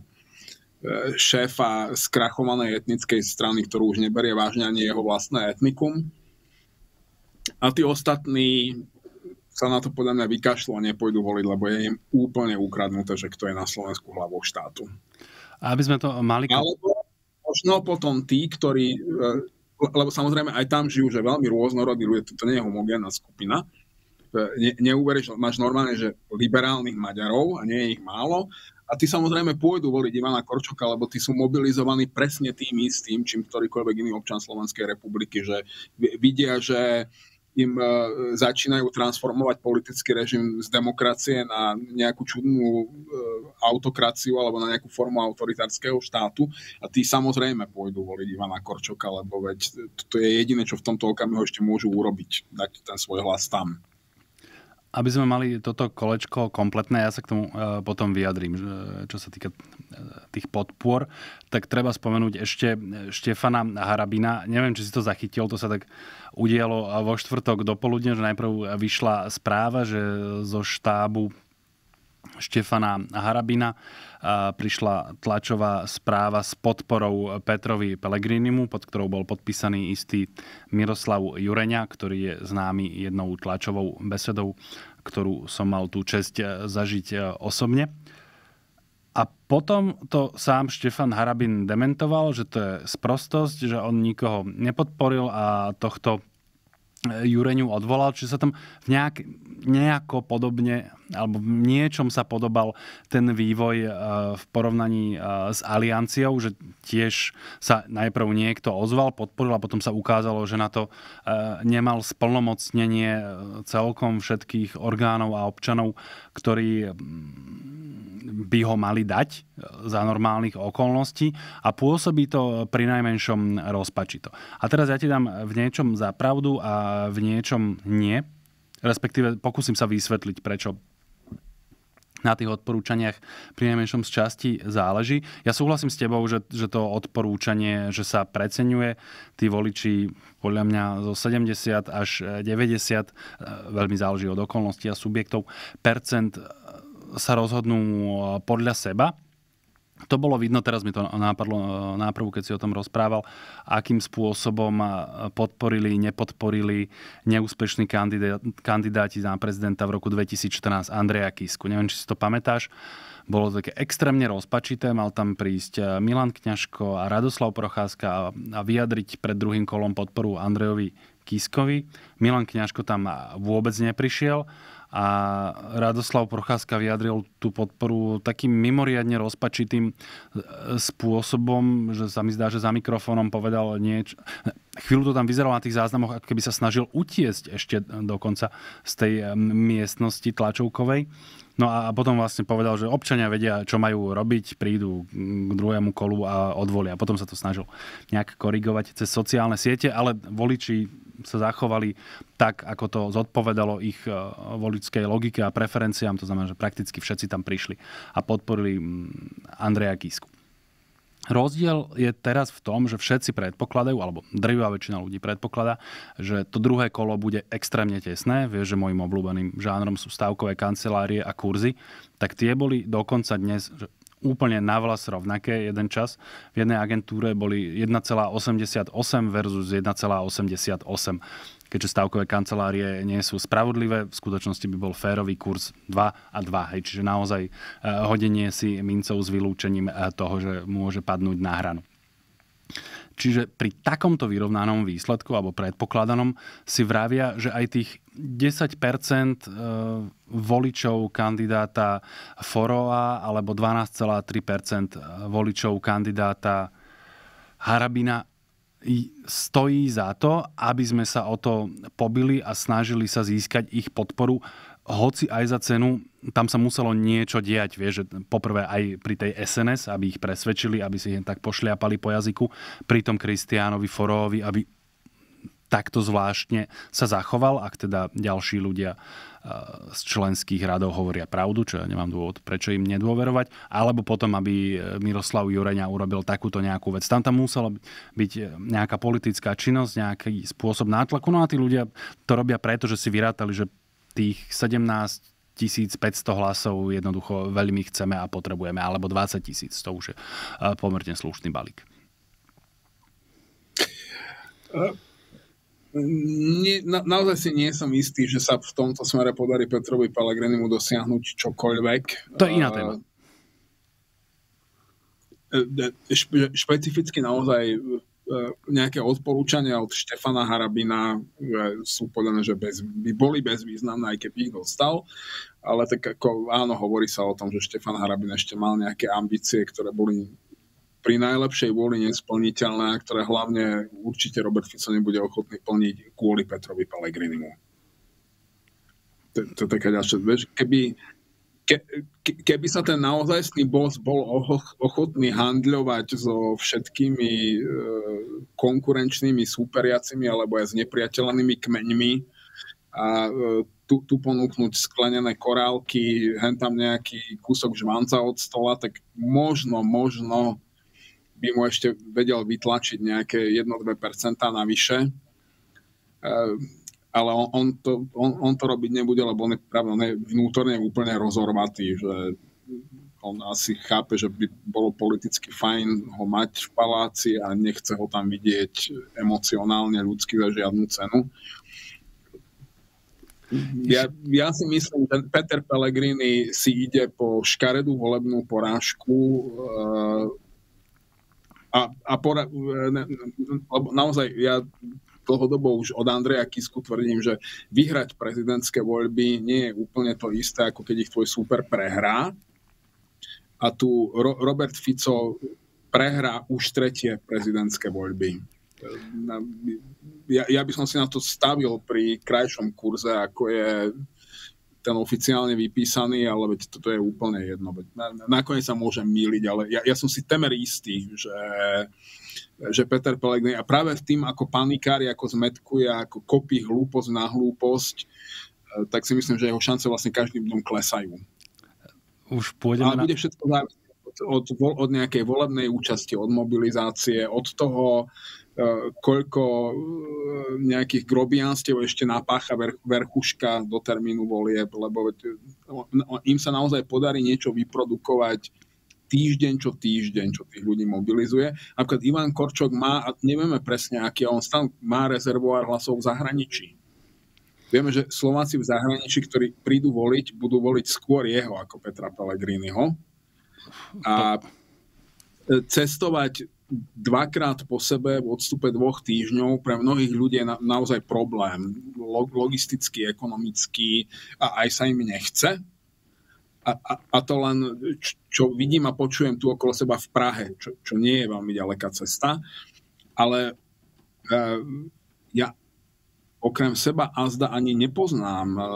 Speaker 1: šéfa skrachovanej etnickej strany, ktorú už neberie vážne ani jeho vlastné etnikum. A tí ostatní sa na to podľa mňa vykašľú a nepôjdu voliť, lebo je im úplne ukradnuté, že kto je na Slovensku hlavou štátu.
Speaker 2: A aby sme to mali...
Speaker 1: Alebo možno potom tí, ktorí... Lebo samozrejme aj tam žijú, že veľmi rôznorodí ľudia, to nie je homogénna skupina. Ne, neuveríš, máš normálne, že liberálnych Maďarov, a nie je ich málo, a tí samozrejme pôjdu voliť Ivana Korčoka, lebo tí sú mobilizovaní presne tým istým, čím ktorýkoľvek iný občan Slovenskej republiky, že vidia, že im začínajú transformovať politický režim z demokracie na nejakú čudnú autokraciu alebo na nejakú formu autoritárskeho štátu a tí samozrejme pôjdu voliť Ivana Korčoka, lebo veď to je jediné, čo v tomto okamihu ešte môžu urobiť, dať ten svoj hlas tam.
Speaker 2: Aby sme mali toto kolečko kompletné, ja sa k tomu potom vyjadrím, čo sa týka tých podpor, tak treba spomenúť ešte Štefana Harabina. Neviem, či si to zachytil, to sa tak udialo vo štvrtok dopoludne, že najprv vyšla správa, že zo štábu Štefana Harabina prišla tlačová správa s podporou Petrovi Pellegrinimu, pod ktorou bol podpísaný istý Miroslav Jureňa, ktorý je známy jednou tlačovou besedou, ktorú som mal tú česť zažiť osobne. A potom to sám Štefan Harabin dementoval, že to je sprostosť, že on nikoho nepodporil a tohto Jureňu odvolal, čiže sa tam nejak, nejako podobne, alebo v niečom sa podobal ten vývoj v porovnaní s Alianciou, že tiež sa najprv niekto ozval, podporil a potom sa ukázalo, že na to nemal splnomocnenie celkom všetkých orgánov a občanov, ktorí by ho mali dať za normálnych okolností a pôsobí to pri najmenšom rozpačito. A teraz ja ti dám v niečom za pravdu a v niečom nie. Respektíve pokúsim sa vysvetliť, prečo na tých odporúčaniach pri najmenšom z časti záleží. Ja súhlasím s tebou, že, že to odporúčanie, že sa preceňuje. Tí voliči podľa mňa zo sedemdesiat až deväťdesiat, veľmi záleží od okolností a subjektov, percent sa rozhodnú podľa seba. To bolo vidno, teraz mi to nápadlo náprvu, keď si o tom rozprával, akým spôsobom podporili, nepodporili neúspešní kandidáti na prezidenta v roku dvetisícštrnásť Andreja Kisku. Neviem, či si to pamätáš. Bolo to také extrémne rozpačité. Mal tam prísť Milan Kňažko a Radoslav Procházka a vyjadriť pred druhým kolom podporu Andrejovi Kiskovi. Milan Kňažko tam vôbec neprišiel a Radoslav Procházka vyjadril tú podporu takým mimoriadne rozpačitým spôsobom, že sa mi zdá, že za mikrofónom povedal niečo. Chvíľu to tam vyzeralo na tých záznamoch, ako keby sa snažil utiesť ešte dokonca z tej miestnosti tlačovkovej. No a potom vlastne povedal, že občania vedia, čo majú robiť, prídu k druhému kolu a odvolia. Potom sa to snažil nejak korigovať cez sociálne siete, ale voliči sa zachovali tak, ako to zodpovedalo ich voličskej logike a preferenciám. To znamená, že prakticky všetci tam prišli a podporili Andreja Kisku. Rozdiel je teraz v tom, že všetci predpokladajú, alebo drvivá väčšina ľudí predpokladá, že to druhé kolo bude extrémne tesné. Vieš, že môjim obľúbeným žánrom sú stavkové kancelárie a kurzy. Tak tie boli dokonca dnes úplne navlas rovnaké jeden čas. V jednej agentúre boli jeden celá osemdesiatosem versus jeden celá osemdesiatosem. Keďže stavkové kancelárie nie sú spravodlivé, v skutočnosti by bol férový kurz dva a dva. Hej. Čiže naozaj hodenie si mincov s vylúčením toho, že môže padnúť na hranu. Čiže pri takomto vyrovnanom výsledku alebo predpokladanom si vravia, že aj tých desať percent voličov kandidáta Foroa alebo dvanásť celá tri percent voličov kandidáta Harabina stojí za to, aby sme sa o to pobili a snažili sa získať ich podporu, hoci aj za cenu, tam sa muselo niečo diať, vieš, že poprvé aj pri tej es en es, aby ich presvedčili, aby si ich tak pošliapali po jazyku, pri tom Kristiánovi Forovi, aby takto zvláštne sa zachoval, ak teda ďalší ľudia z členských radov hovoria pravdu, čo ja nemám dôvod, prečo im nedôverovať, alebo potom, aby Miroslav Jureňa urobil takúto nejakú vec. Tam tam musela byť nejaká politická činnosť, nejaký spôsob nátlaku, no a tí ľudia to robia preto, že si vyrátali, že tých sedemnásť tisíc päťsto hlasov jednoducho veľmi chceme a potrebujeme, alebo dvadsať tisíc, to už je pomerne slušný balík.
Speaker 1: Nie, na, naozaj si nie som istý, že sa v tomto smere podarí Petrovi Pellegrinimu dosiahnuť čokoľvek.
Speaker 2: To je iná téma.
Speaker 1: Špe, špecificky naozaj nejaké odporúčania od Štefana Harabina sú podľa mňa, že bez, by boli bezvýznamné, aj keby ich dostal. Ale tak ako áno, hovorí sa o tom, že Štefan Harabin ešte mal nejaké ambície, ktoré boli pri najlepšej vôli nesplniteľné, ktoré hlavne určite Robert Fico nebude ochotný plniť kvôli Petrovi Pellegrinimu. To, to je taká ďalšia vec. Keby, ke, keby sa ten naozajstný boss bol ochotný handľovať so všetkými e, konkurenčnými súperiacimi alebo aj s nepriateľnými kmeňmi a e, tu, tu ponúknuť sklenené korálky, hen tam nejaký kúsok žvanca od stola, tak možno, možno by mu ešte vedel vytlačiť nejaké jedno až dve percentá navyše. Ale on, on, to, on, on to robiť nebude, lebo on je práve on je vnútorne úplne rozorvatý, že on asi chápe, že by bolo politicky fajn ho mať v paláci a nechce ho tam vidieť emocionálne, ľudsky za žiadnu cenu. Ja, ja si myslím, že Peter Pellegrini si ide po škaredú volebnú porážku a, a pora, ne, lebo naozaj ja dlhodobo už od Andreja Kisku tvrdím, že vyhrať prezidentské voľby nie je úplne to isté, ako keď ich tvoj súper prehrá. A tu Ro- Robert Fico prehrá už tretie prezidentské voľby. Ja, ja by som si na to stavil pri krajšom kurze, ako je ten oficiálne vypísaný, ale veď toto je úplne jedno. Nakoniec sa môžem mýliť, ale ja, ja som si temer istý, že, že Peter Pellegrini, a práve v tým, ako panikári, ako zmetkuje, ako kopí hlúposť na hlúposť, tak si myslím, že jeho šance vlastne každým dňom klesajú.
Speaker 2: Už pôjdeme
Speaker 1: ale bude všetko závisieť od, od, od nejakej volebnej účasti, od mobilizácie, od toho, koľko nejakých grobianstiev ešte napácha verchuška do termínu volieb, lebo im sa naozaj podarí niečo vyprodukovať týždeň čo týždeň, čo tých ľudí mobilizuje. Napríklad Ivan Korčok má, a nevieme presne aký, on tam má rezervoár hlasov v zahraničí. Vieme, že Slováci v zahraničí, ktorí prídu voliť, budú voliť skôr jeho ako Petra Pellegriniho. A cestovať dvakrát po sebe v odstupe dvoch týždňov pre mnohých ľudí je na, naozaj problém. Logistický, ekonomický a aj sa im nechce. A, a, a to len, čo vidím a počujem tu okolo seba v Prahe, čo, čo nie je veľmi ďaleká cesta. Ale e, ja okrem seba azda ani nepoznám e,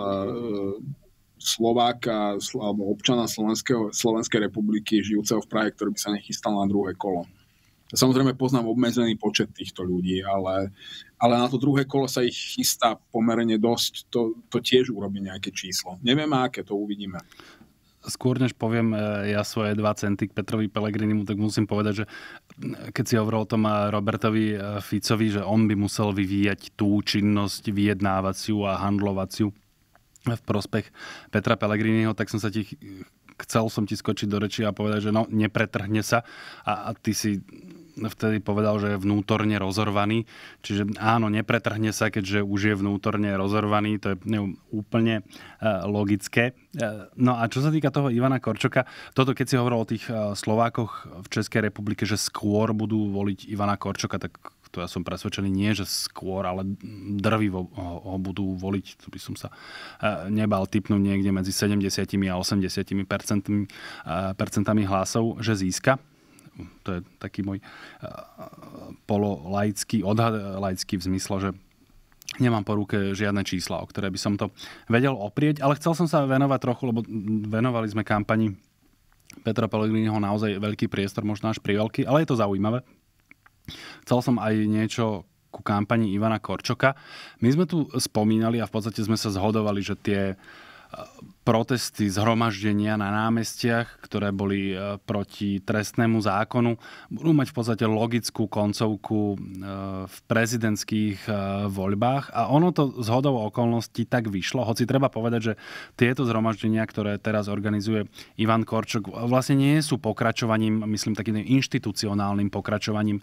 Speaker 1: Slováka alebo občana Slovenskej republiky žijúceho v Prahe, ktorý by sa nechystal na druhé kolo. Samozrejme poznám obmedzený počet týchto ľudí, ale, ale na to druhé kolo sa ich chystá pomerne dosť. To, to tiež urobí nejaké číslo. Nevieme, aké, to uvidíme.
Speaker 2: Skôr než poviem ja svoje dva centy k Petrovi Pellegrinimu, tak musím povedať, že keď si hovoril o tom Robertovi Ficovi, že on by musel vyvíjať tú činnosť vyjednávaciu a handlovaciu v prospech Petra Pellegriniho, tak som sa ti chcel som ti skočiť do reči a povedať, že no, nepretrhne sa. A, a ty si vtedy povedal, že je vnútorne rozorvaný. Čiže áno, nepretrhne sa, keďže už je vnútorne rozorvaný. To je úplne uh, logické. Uh, no a čo sa týka toho Ivana Korčoka, toto keď si hovoril o tých uh, Slovákoch v Českej republike, že skôr budú voliť Ivana Korčoka, tak to ja som presvedčený, nie že skôr, ale drvivo ho, ho budú voliť. To by som sa uh, nebal tipnúť niekde medzi sedemdesiat a osemdesiat percentami, uh, percentami hlasov, že získa. To je taký môj pololaický odhad, laický v zmysle, že nemám po ruke žiadne čísla, o ktoré by som to vedel oprieť, ale chcel som sa venovať trochu, lebo venovali sme kampani Petra Pellegriniho naozaj veľký priestor, možno až priveľký, ale je to zaujímavé. Chcel som aj niečo ku kampani Ivana Korčoka. My sme tu spomínali a v podstate sme sa zhodovali, že tie protesty, zhromaždenia na námestiach, ktoré boli proti trestnému zákonu, budú mať v podstate logickú koncovku v prezidentských voľbách. A ono to zhodou okolností tak vyšlo, hoci treba povedať, že tieto zhromaždenia, ktoré teraz organizuje Ivan Korčok, vlastne nie sú pokračovaním, myslím, takým inštitucionálnym pokračovaním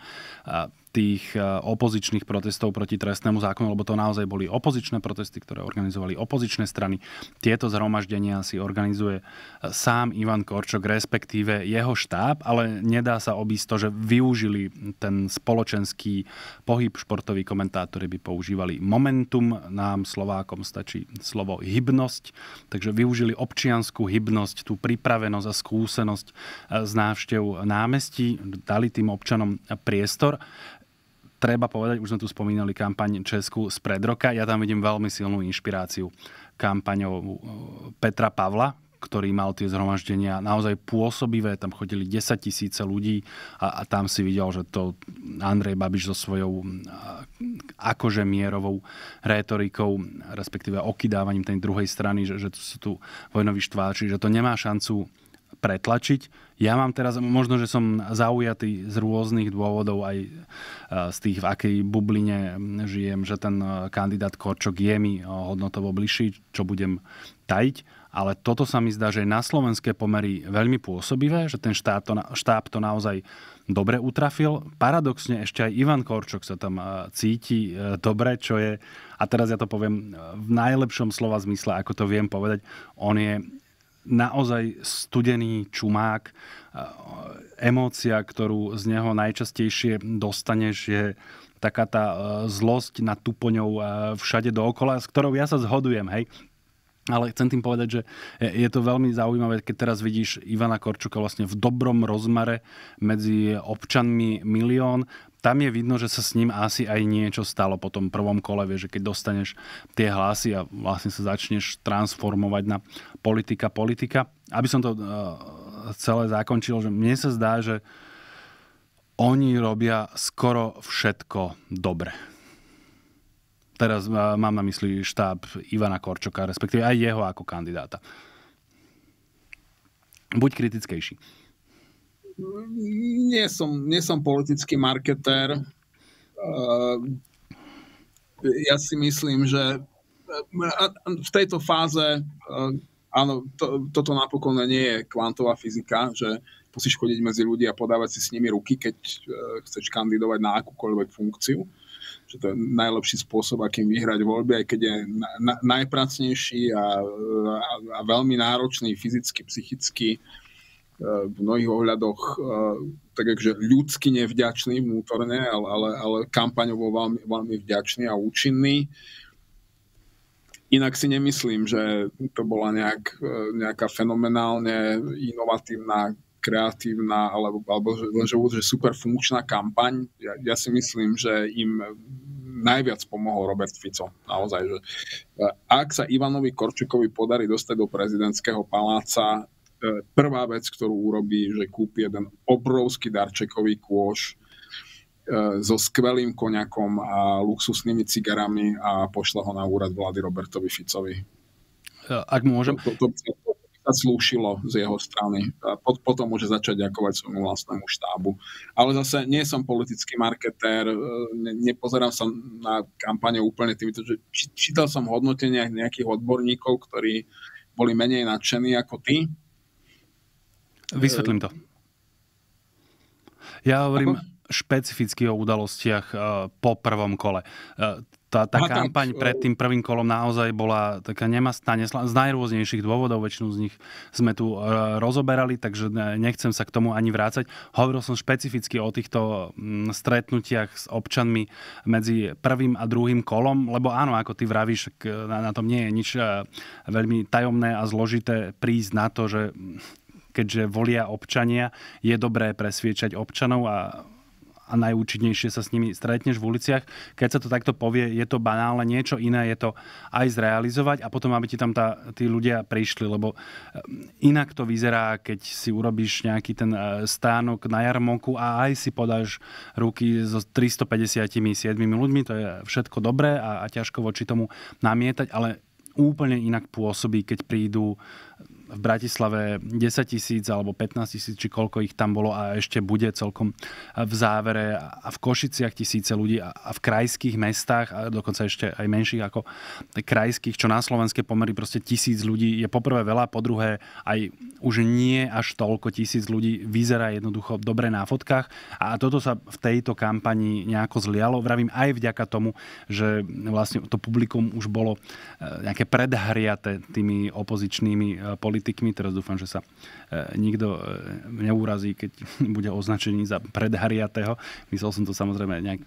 Speaker 2: tých opozičných protestov proti trestnému zákonu, lebo to naozaj boli opozičné protesty, ktoré organizovali opozičné strany. Tieto zhromaždenia si organizuje sám Ivan Korčok, respektíve jeho štáb, ale nedá sa obísť to, že využili ten spoločenský pohyb. Športoví komentátori by používali momentum, nám Slovákom stačí slovo hybnosť, takže využili občiansku hybnosť, tú pripravenosť a skúsenosť z návštev námestí, dali tým občanom priestor. Treba povedať, už sme tu spomínali kampaň Česku spred roka. Ja tam vidím veľmi silnú inšpiráciu kampaňou Petra Pavla, ktorý mal tie zhromaždenia naozaj pôsobivé. Tam chodili desaťtisíce ľudí a, a tam si videl, že to Andrej Babiš so svojou akože mierovou rétorikou, respektíve okydávaním tej druhej strany, že, že sú tu vojnoví štváči, že to nemá šancu pretlačiť. Ja mám teraz, možno, že som zaujatý z rôznych dôvodov aj z tých, v akej bubline žijem, že ten kandidát Korčok je mi hodnotovo bližší, čo budem tajiť, ale toto sa mi zdá, že je na slovenské pomery veľmi pôsobivé, že ten štáb to, štáb to naozaj dobre utrafil. Paradoxne ešte aj Ivan Korčok sa tam cíti dobre, čo je, a teraz ja to poviem v najlepšom slova zmysle, ako to viem povedať, on je naozaj studený čumák. Emócia, ktorú z neho najčastejšie dostaneš, je taká tá zlosť nad tupoňou všade dookola, s ktorou ja sa zhodujem, hej. Ale chcem tým povedať, že je to veľmi zaujímavé, keď teraz vidíš Ivana Korčoka vlastne v dobrom rozmare medzi občanmi milión. Tam je vidno, že sa s ním asi aj niečo stalo po tom prvom kole, vieš, že keď dostaneš tie hlasy a vlastne sa začneš transformovať na politika, politika. Aby som to celé zakončil, že mne sa zdá, že oni robia skoro všetko dobre. Teraz mám na mysli štáb Ivana Korčoka, respektíve aj jeho ako kandidáta. Buď kritickejší.
Speaker 1: Nie som, nie som politický marketér. Ja si myslím, že v tejto fáze, áno, to, toto napokon nie je kvantová fyzika, že musíš chodiť medzi ľudí a podávať si s nimi ruky, keď chceš kandidovať na akúkoľvek funkciu. Že to je najlepší spôsob, akým vyhrať voľby, aj keď je na, na, najpracnejší a, a, a veľmi náročný fyzicky, psychicky, v mnohých ohľadoch tak akože ľudsky nevďačný vnútorne, ale, ale, ale kampaňovo veľmi, veľmi vďačný a účinný. Inak si nemyslím, že to bola nejak, nejaká fenomenálne inovatívna, kreatívna alebo, alebo že, že super funkčná kampaň. Ja, ja si myslím, že im najviac pomohol Robert Fico. Naozaj, že ak sa Ivanovi Korčokovi podarí dostať do prezidentského paláca, prvá vec, ktorú urobí, že kúpi jeden obrovský darčekový kôš so skvelým koniakom a luxusnými cigarami a pošle ho na úrad vlády Robertovi Ficovi.
Speaker 2: Ak môžem...
Speaker 1: To, to, to, to sa slúšilo z jeho strany. A potom môže začať ďakovať svojmu vlastnému štábu. Ale zase nie som politický marketér, ne, nepozerám sa na kampane úplne týmto, že čítal som hodnotenia nejakých odborníkov, ktorí boli menej nadšení ako ty.
Speaker 2: Vysvetlím to. Ja hovorím Ako? špecificky o udalostiach po prvom kole. Tá, tá Aha, kampaň tak, pred tým prvým kolom naozaj bola taká nemastná, nesla, z najrôznejších dôvodov, väčšinu z nich sme tu rozoberali, takže nechcem sa k tomu ani vrácať. Hovoril som špecificky o týchto stretnutiach s občanmi medzi prvým a druhým kolom, lebo áno, ako ty vravíš, na, na tom nie je nič veľmi tajomné a zložité prísť na to, že keďže volia občania, je dobré presviečať občanov a, a najúčinnejšie sa s nimi stretneš v uliciach. Keď sa to takto povie, je to banálne, niečo iné je to aj zrealizovať a potom, aby ti tam tá, tí ľudia prišli, lebo inak to vyzerá, keď si urobíš nejaký ten stánok na jarmoku a aj si podáš ruky so tristopäťdesiatsedem ľuďmi, to je všetko dobré a, a ťažko voči tomu namietať, ale úplne inak pôsobí, keď prídu v Bratislave desaťtisíc alebo pätnásťtisíc, či koľko ich tam bolo a ešte bude celkom v závere a v Košiciach tisíce ľudí a v krajských mestách a dokonca ešte aj menších ako krajských, čo na slovenské pomery proste tisíc ľudí je poprvé veľa, po druhé aj už nie až toľko tisíc ľudí vyzerá jednoducho dobre na fotkách a toto sa v tejto kampani nejako zlialo. Vravím aj vďaka tomu, že vlastne to publikum už bolo nejaké predhriate tými opozičnými politikmi. Teraz dúfam, že sa nikto neúrazí, keď bude označený za predhariatého. Myslel som to samozrejme nejak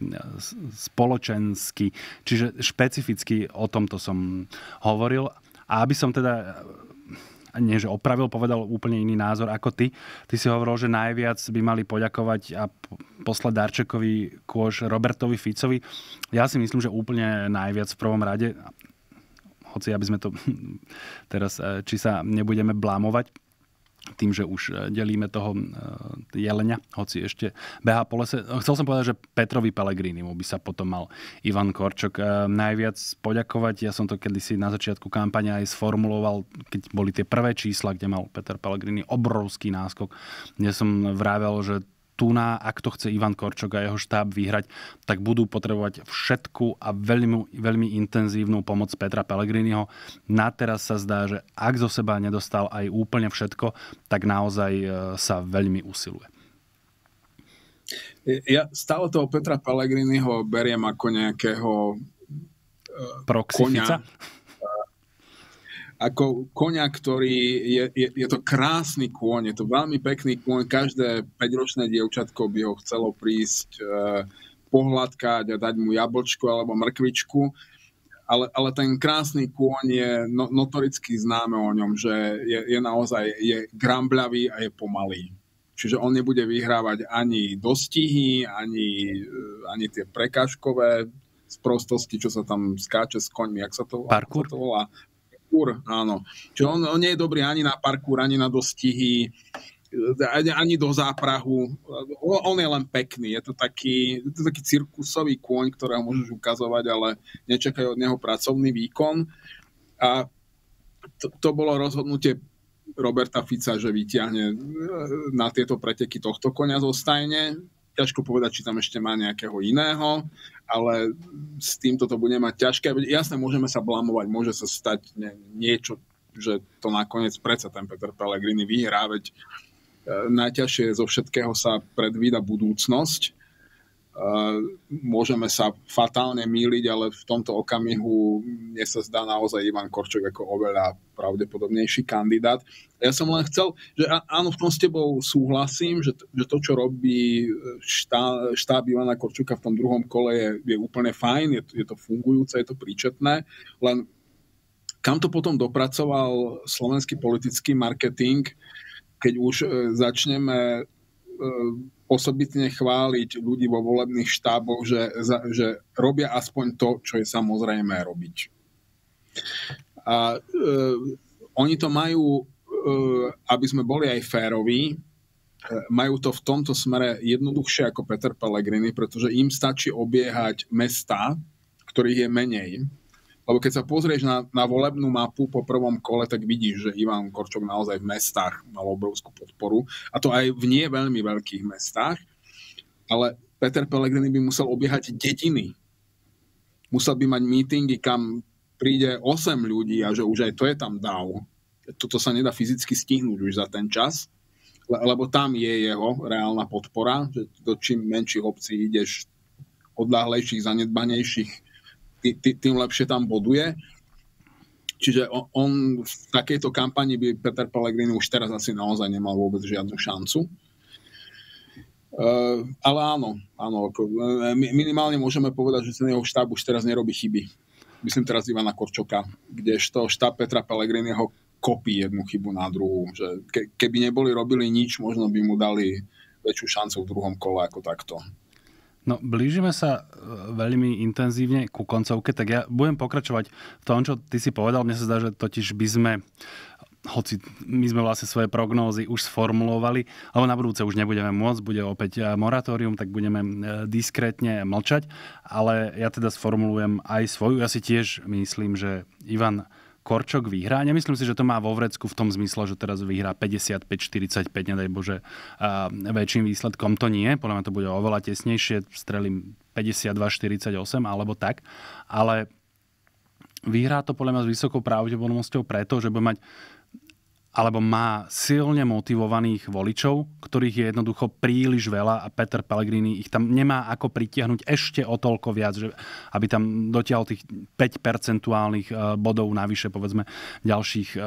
Speaker 2: spoločensky. Čiže špecificky o tomto som hovoril. A aby som teda nie, že opravil, povedal úplne iný názor ako ty. Ty si hovoril, že najviac by mali poďakovať a poslať darčekový kôš Robertovi Ficovi. Ja si myslím, že úplne najviac v prvom rade, hoci aby sme to teraz, či sa nebudeme blámovať tým, že už delíme toho jelenia, hoci ešte behá po lese. Chcel som povedať, že Petrovi Pellegrinimu by sa potom mal Ivan Korčok najviac poďakovať. Ja som to kedysi na začiatku kampane aj sformuloval, keď boli tie prvé čísla, kde mal Peter Pellegrini obrovský náskok, kde som vravel, že tu na, ak to chce Ivan Korčok a jeho štáb vyhrať, tak budú potrebovať všetku a veľmi, veľmi intenzívnu pomoc Petra Pellegriniho. Na teraz sa zdá, že ak zo seba nedostal aj úplne všetko, tak naozaj sa veľmi usiluje.
Speaker 1: Ja stále toho Petra Pellegriniho beriem ako nejakého
Speaker 2: proxifica? Koňa.
Speaker 1: Ako koňa, ktorý je, je, je to krásny kôň, je to veľmi pekný kôň, každé päťročné dievčatko by ho chcelo prísť e, pohľadkať a dať mu jablčko alebo mrkvičku, ale, ale ten krásny kôň je no, notoricky známe o ňom, že je, je naozaj je grambľavý a je pomalý. Čiže on nebude vyhrávať ani dostihy, ani, ani tie prekážkové sprostosti, čo sa tam skáče s koňmi, jak sa to,
Speaker 2: parkour?
Speaker 1: Sa to volá. Parkour, áno. Čiže on, on nie je dobrý ani na parkour, ani na dostihy, ani do záprahu. On je len pekný. Je to taký, je to taký cirkusový kôň, ktorého môžeš ukazovať, ale nečakajú od neho pracovný výkon. A to, to bolo rozhodnutie Roberta Fica, že vyťahne na tieto preteky tohto koňa zo stajne. Ťažko povedať, či tam ešte má nejakého iného, ale s týmto to bude mať ťažké. Jasné, môžeme sa blamovať, môže sa stať niečo, že to nakoniec predsa ten Peter Pellegrini vyhrá, veď najťažšie zo všetkého sa predvída budúcnosť. Môžeme sa fatálne mýliť, ale v tomto okamihu mne sa zdá naozaj Ivan Korčok ako oveľa pravdepodobnejší kandidát. Ja som len chcel, že áno, v tom s tebou súhlasím, že, že to, čo robí štá, štáb Ivana Korčoka v tom druhom kole je, je úplne fajn, je to, je to fungujúce, je to príčetné, len kam to potom dopracoval slovenský politický marketing, keď už začneme osobitne chváliť ľudí vo volebných štáboch, že, že robia aspoň to, čo je samozrejme robiť. A e, oni to majú, e, aby sme boli aj féroví, e, majú to v tomto smere jednoduchšie ako Peter Pellegrini, pretože im stačí obiehať mestá, ktorých je menej. Lebo keď sa pozrieš na, na volebnú mapu po prvom kole, tak vidíš, že Ivan Korčok naozaj v mestách mal obrovskú podporu. A to aj v nie veľmi veľkých mestách. Ale Peter Pellegrini by musel obiehať dediny. Musel by mať mítingy, kam príde osem ľudí a že už aj to je tam dáv. Toto sa nedá fyzicky stihnúť už za ten čas, lebo tam je jeho reálna podpora, že do čím menších obcí ideš, odľahlejších, zanedbanejších, tým lepšie tam boduje. Čiže on v takejto kampani by Peter Pellegrini už teraz asi naozaj nemal vôbec žiadnu šancu. Uh, ale áno, áno, minimálne môžeme povedať, že ten jeho štáb už teraz nerobí chyby. Myslím teraz Ivana Korčoka, kdežto štáb Petra Pellegriniho kopí jednu chybu na druhú. Že ke, keby neboli robili nič, možno by mu dali väčšiu šancu v druhom kole ako takto.
Speaker 2: No, blížime sa veľmi intenzívne ku koncovke, tak ja budem pokračovať v tom, čo ty si povedal. Mne sa zdá, že totiž by sme, hoci my sme vlastne svoje prognózy už sformulovali, lebo na budúce už nebudeme môcť, bude opäť moratórium, tak budeme diskrétne mlčať, ale ja teda sformulujem aj svoju. Ja si tiež myslím, že Ivan Korčok vyhrá. Nemyslím si, že to má vo vrecku v tom zmysle, že teraz vyhrá päťdesiatpäť štyridsaťpäť, nedaj Bože, a väčším výsledkom to nie. Podľa mňa to bude oveľa tesnejšie, strelím päťdesiatdva štyridsaťosem alebo tak. Ale vyhrá to podľa mňa s vysokou pravdepodobnosťou preto, že bude mať alebo má silne motivovaných voličov, ktorých je jednoducho príliš veľa a Peter Pellegrini ich tam nemá ako pritiahnuť ešte o toľko viac, že aby tam dotiahol tých päť percentuálnych bodov navyše, povedzme, ďalších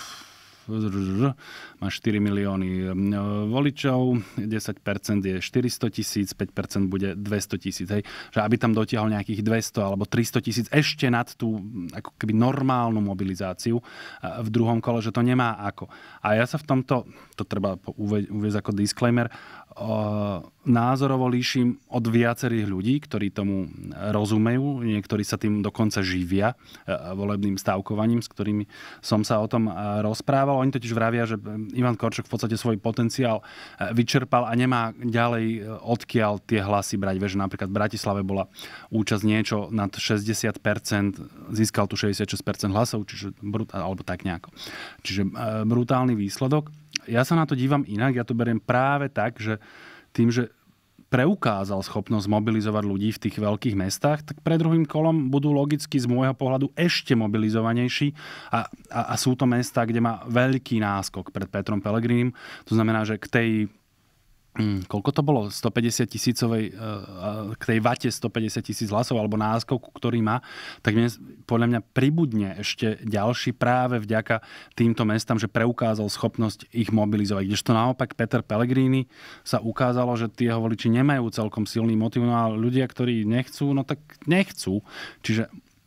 Speaker 2: má štyri milióny voličov, desať percent je štyristo tisíc, päť percent bude dvesto tisíc. Hej. Že aby tam dotiahol nejakých dvesto alebo tristo tisíc ešte nad tú ako keby normálnu mobilizáciu v druhom kole, že to nemá ako. A ja sa v tomto, to treba uviesť ako disclaimer, názorovo líšim od viacerých ľudí, ktorí tomu rozumejú. Niektorí sa tým dokonca živia volebným stávkovaním, s ktorými som sa o tom rozprával. Oni totiž vravia, že Ivan Korčok v podstate svoj potenciál vyčerpal a nemá ďalej odkiaľ tie hlasy brať. Vieš, napríklad v Bratislave bola účasť niečo nad šesťdesiat percent, získal tu šesťdesiatšesť percent hlasov, čiže brutál, alebo tak nejako. Čiže brutálny výsledok. Ja sa na to dívam inak, ja to beriem práve tak, že tým, že preukázal schopnosť mobilizovať ľudí v tých veľkých mestách, tak pred druhým kolom budú logicky z môjho pohľadu ešte mobilizovanejší a, a, a sú to mestá, kde má veľký náskok pred Petrom Pellegrinim. To znamená, že k tej koľko to bolo? stopäťdesiat tisícovej, k tej vate stopäťdesiat tisíc hlasov alebo náskoku, ktorý má, tak mne, podľa mňa pribudne ešte ďalší práve vďaka týmto mestám, že preukázal schopnosť ich mobilizovať. Kdežto naopak Peter Pellegrini sa ukázalo, že tí jeho voliči nemajú celkom silný motiv, no a ľudia, ktorí nechcú, no tak nechcú. Čiže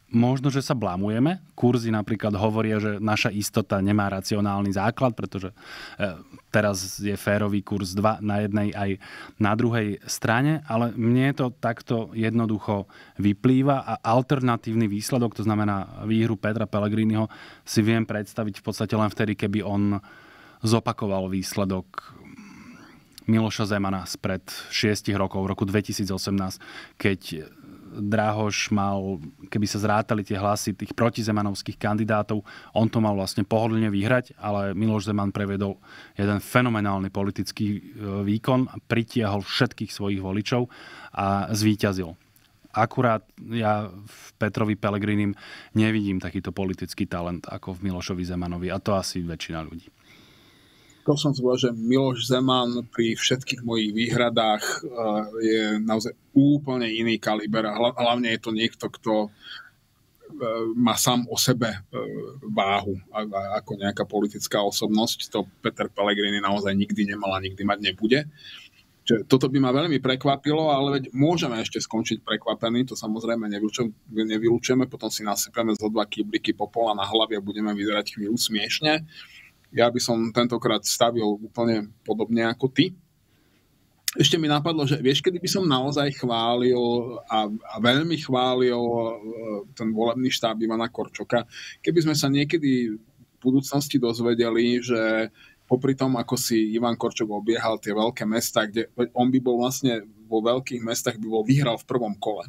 Speaker 2: možno, že sa blamujeme. Kurzy napríklad hovoria, že naša istota nemá racionálny základ, pretože teraz je férový kurz dva na jednej aj na druhej strane, ale mne to takto jednoducho vyplýva a alternatívny výsledok, to znamená výhru Petra Pellegriniho, si viem predstaviť v podstate len vtedy, keby on zopakoval výsledok Miloša Zemana spred šiestich rokov, v roku dvetisícosemnásť, keď Drahoš mal, keby sa zrátali tie hlasy tých protizemanovských kandidátov, on to mal vlastne pohodlne vyhrať, ale Miloš Zeman previedol jeden fenomenálny politický výkon, pritiahol všetkých svojich voličov a zvíťazil. Akurát ja v Petrovi Pellegrinim nevidím takýto politický talent ako v Milošovi Zemanovi a to asi väčšina ľudí.
Speaker 1: To som si povedal, že Miloš Zeman pri všetkých mojich výhradách je naozaj úplne iný kaliber. Hlavne je to niekto, kto má sám o sebe váhu ako nejaká politická osobnosť. To Peter Pellegrini naozaj nikdy nemal a nikdy mať nebude. Čiže toto by ma veľmi prekvapilo, ale veď môžeme ešte skončiť prekvapení, to samozrejme nevylučujeme, potom si nasypeme zo dva kybliky popola na hlavi a budeme vyzerať chvíľu smiešne. Ja by som tentokrát stavil úplne podobne ako ty. Ešte mi napadlo, že vieš, kedy by som naozaj chválil a, a veľmi chválil ten volebný štáb Ivana Korčoka, keby sme sa niekedy v budúcnosti dozvedeli, že popri tom, ako si Ivan Korčok obiehal tie veľké mestá, kde on by bol vlastne vo veľkých mestách by bol vyhral v prvom kole.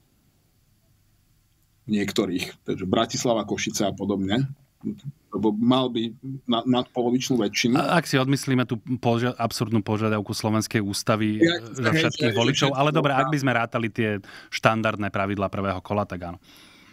Speaker 1: Niektorých. Takže Bratislava, Košice a podobne. Lebo mal by nadpolovičnú väčšinu.
Speaker 2: Ak si odmyslíme tú poža- absurdnú požiadavku Slovenskej ústavy ja, za všetkých hej, voličov, hej, ale dobre, ak by sme rátali tie štandardné pravidlá prvého kola, tak áno.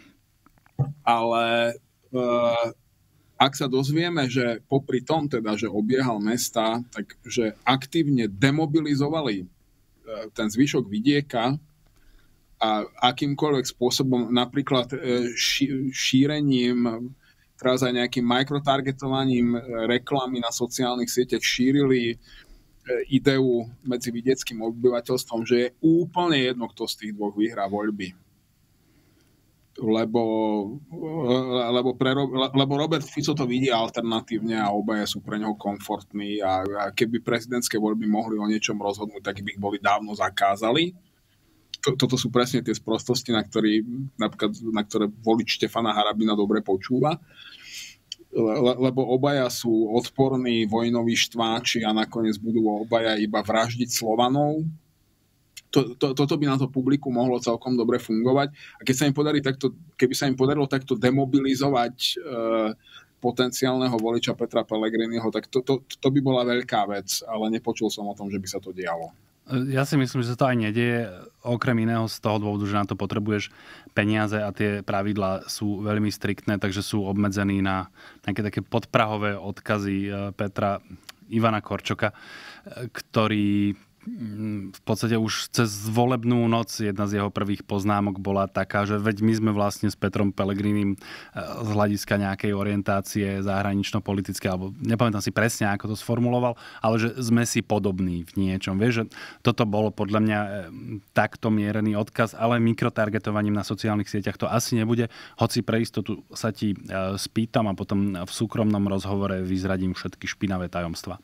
Speaker 1: Ale uh, ak sa dozvieme, že popri tom teda, že obiehal mesta, takže aktívne demobilizovali uh, ten zvyšok vidieka a akýmkoľvek spôsobom, napríklad uh, ší- šírením teraz aj nejakým microtargetovaním reklamy na sociálnych sieťach šírili ideu medzi vidieckým obyvateľstvom, že je úplne jedno, kto z tých dvoch vyhrá voľby. Lebo, lebo, pre, lebo Robert Fico to vidí alternatívne a obaja sú pre neho komfortní a, a keby prezidentské voľby mohli o niečom rozhodnúť, tak by ich boli dávno zakázali. Toto sú presne tie sprostosti, na, ktorý, napríklad, na ktoré volič Štefana Harabina dobre počúva. Le, lebo obaja sú odporní vojnoví štváči a nakoniec budú obaja iba vraždiť Slovanov. To, to, toto by na to publiku mohlo celkom dobre fungovať. A keď sa im podarí takto, keby sa im podarilo takto demobilizovať e, potenciálneho voliča Petra Pellegriniho, tak to, to, to by bola veľká vec, ale nepočul som o tom, že by sa to dialo.
Speaker 2: Ja si myslím, že sa to aj nedieje, okrem iného z toho dôvodu, že na to potrebuješ peniaze a tie pravidlá sú veľmi striktné, takže sú obmedzení na nejaké také podprahové odkazy Petra Ivana Korčoka, ktorý v podstate už cez volebnú noc jedna z jeho prvých poznámok bola taká, že veď my sme vlastne s Petrom Pellegrinim z hľadiska nejakej orientácie zahranično-politické, alebo nepamätám si presne, ako to sformuloval, ale že sme si podobní v niečom. Vieš, že toto bolo podľa mňa takto mierený odkaz, ale mikrotargetovaním na sociálnych sieťach to asi nebude, hoci pre istotu sa ti spýtam a potom v súkromnom rozhovore vyzradím všetky špinavé tajomstvá.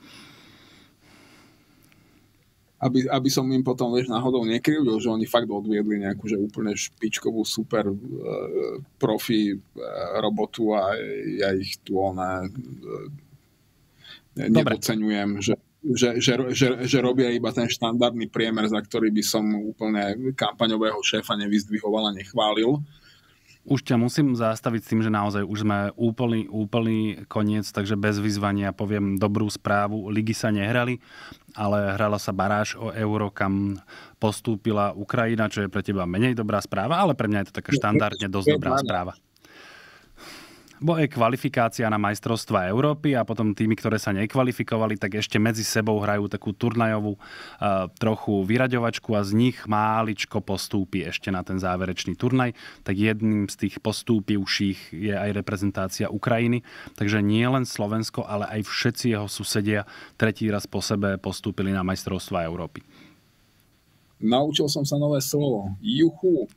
Speaker 1: Aby, aby som im potom, vieš, náhodou nekrivdil, že oni fakt odviedli nejakú, že úplne špičkovú super uh, profi uh, robotu a ja ich tu ona uh, nepodceňujem, že, že, že, že, že robia iba ten štandardný priemer, za ktorý by som úplne kampaňového šéfa nevyzdvihoval a nechválil.
Speaker 2: Už ťa musím zastaviť s tým, že naozaj už sme úplný, úplný koniec, takže bez vyzvania poviem dobrú správu. Ligy sa nehrali, ale hrala sa baráž o euro, kam postúpila Ukrajina, čo je pre teba menej dobrá správa, ale pre mňa je to taká štandardne dosť dobrá správa. Bo je kvalifikácia na majstrovstvá Európy a potom tými, ktoré sa nekvalifikovali, tak ešte medzi sebou hrajú takú turnajovú uh, trochu vyraďovačku a z nich máličko postúpi ešte na ten záverečný turnaj. Tak jedným z tých postúpivších je aj reprezentácia Ukrajiny. Takže nie len Slovensko, ale aj všetci jeho susedia tretí raz po sebe postúpili na majstrovstvá Európy.
Speaker 1: Naučil som sa nové slovo. Juhu.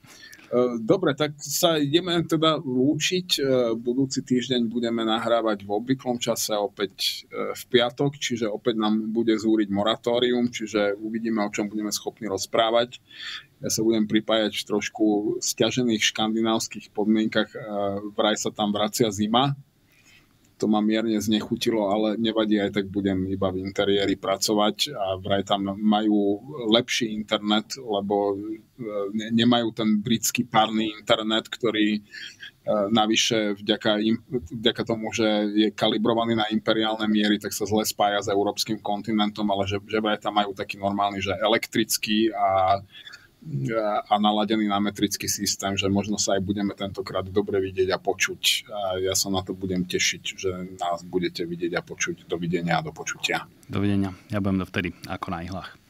Speaker 1: Dobre, tak sa ideme teda lúčiť. Budúci týždeň budeme nahrávať v obvyklom čase opäť v piatok, čiže opäť nám bude zúriť moratórium, čiže uvidíme, o čom budeme schopní rozprávať. Ja sa budem pripájať v trošku sťažených škandinávskych podmienkach. Vraj sa tam vracia zima. To ma mierne znechutilo, ale nevadí, aj tak budem iba v interiéri pracovať a vraj tam majú lepší internet, lebo nemajú ten britský párny internet, ktorý navyše vďaka, vďaka tomu, že je kalibrovaný na imperiálne miery, tak sa zle spája s európskym kontinentom, ale že, že vraj tam majú taký normálny, že elektrický a a naladený na metrický systém, že možno sa aj budeme tentokrát dobre vidieť a počuť. A ja sa na to budem tešiť, že nás budete vidieť a počuť. Dovidenia a do počutia.
Speaker 2: Dovidenia. Ja budem dovtedy ako na ihlách.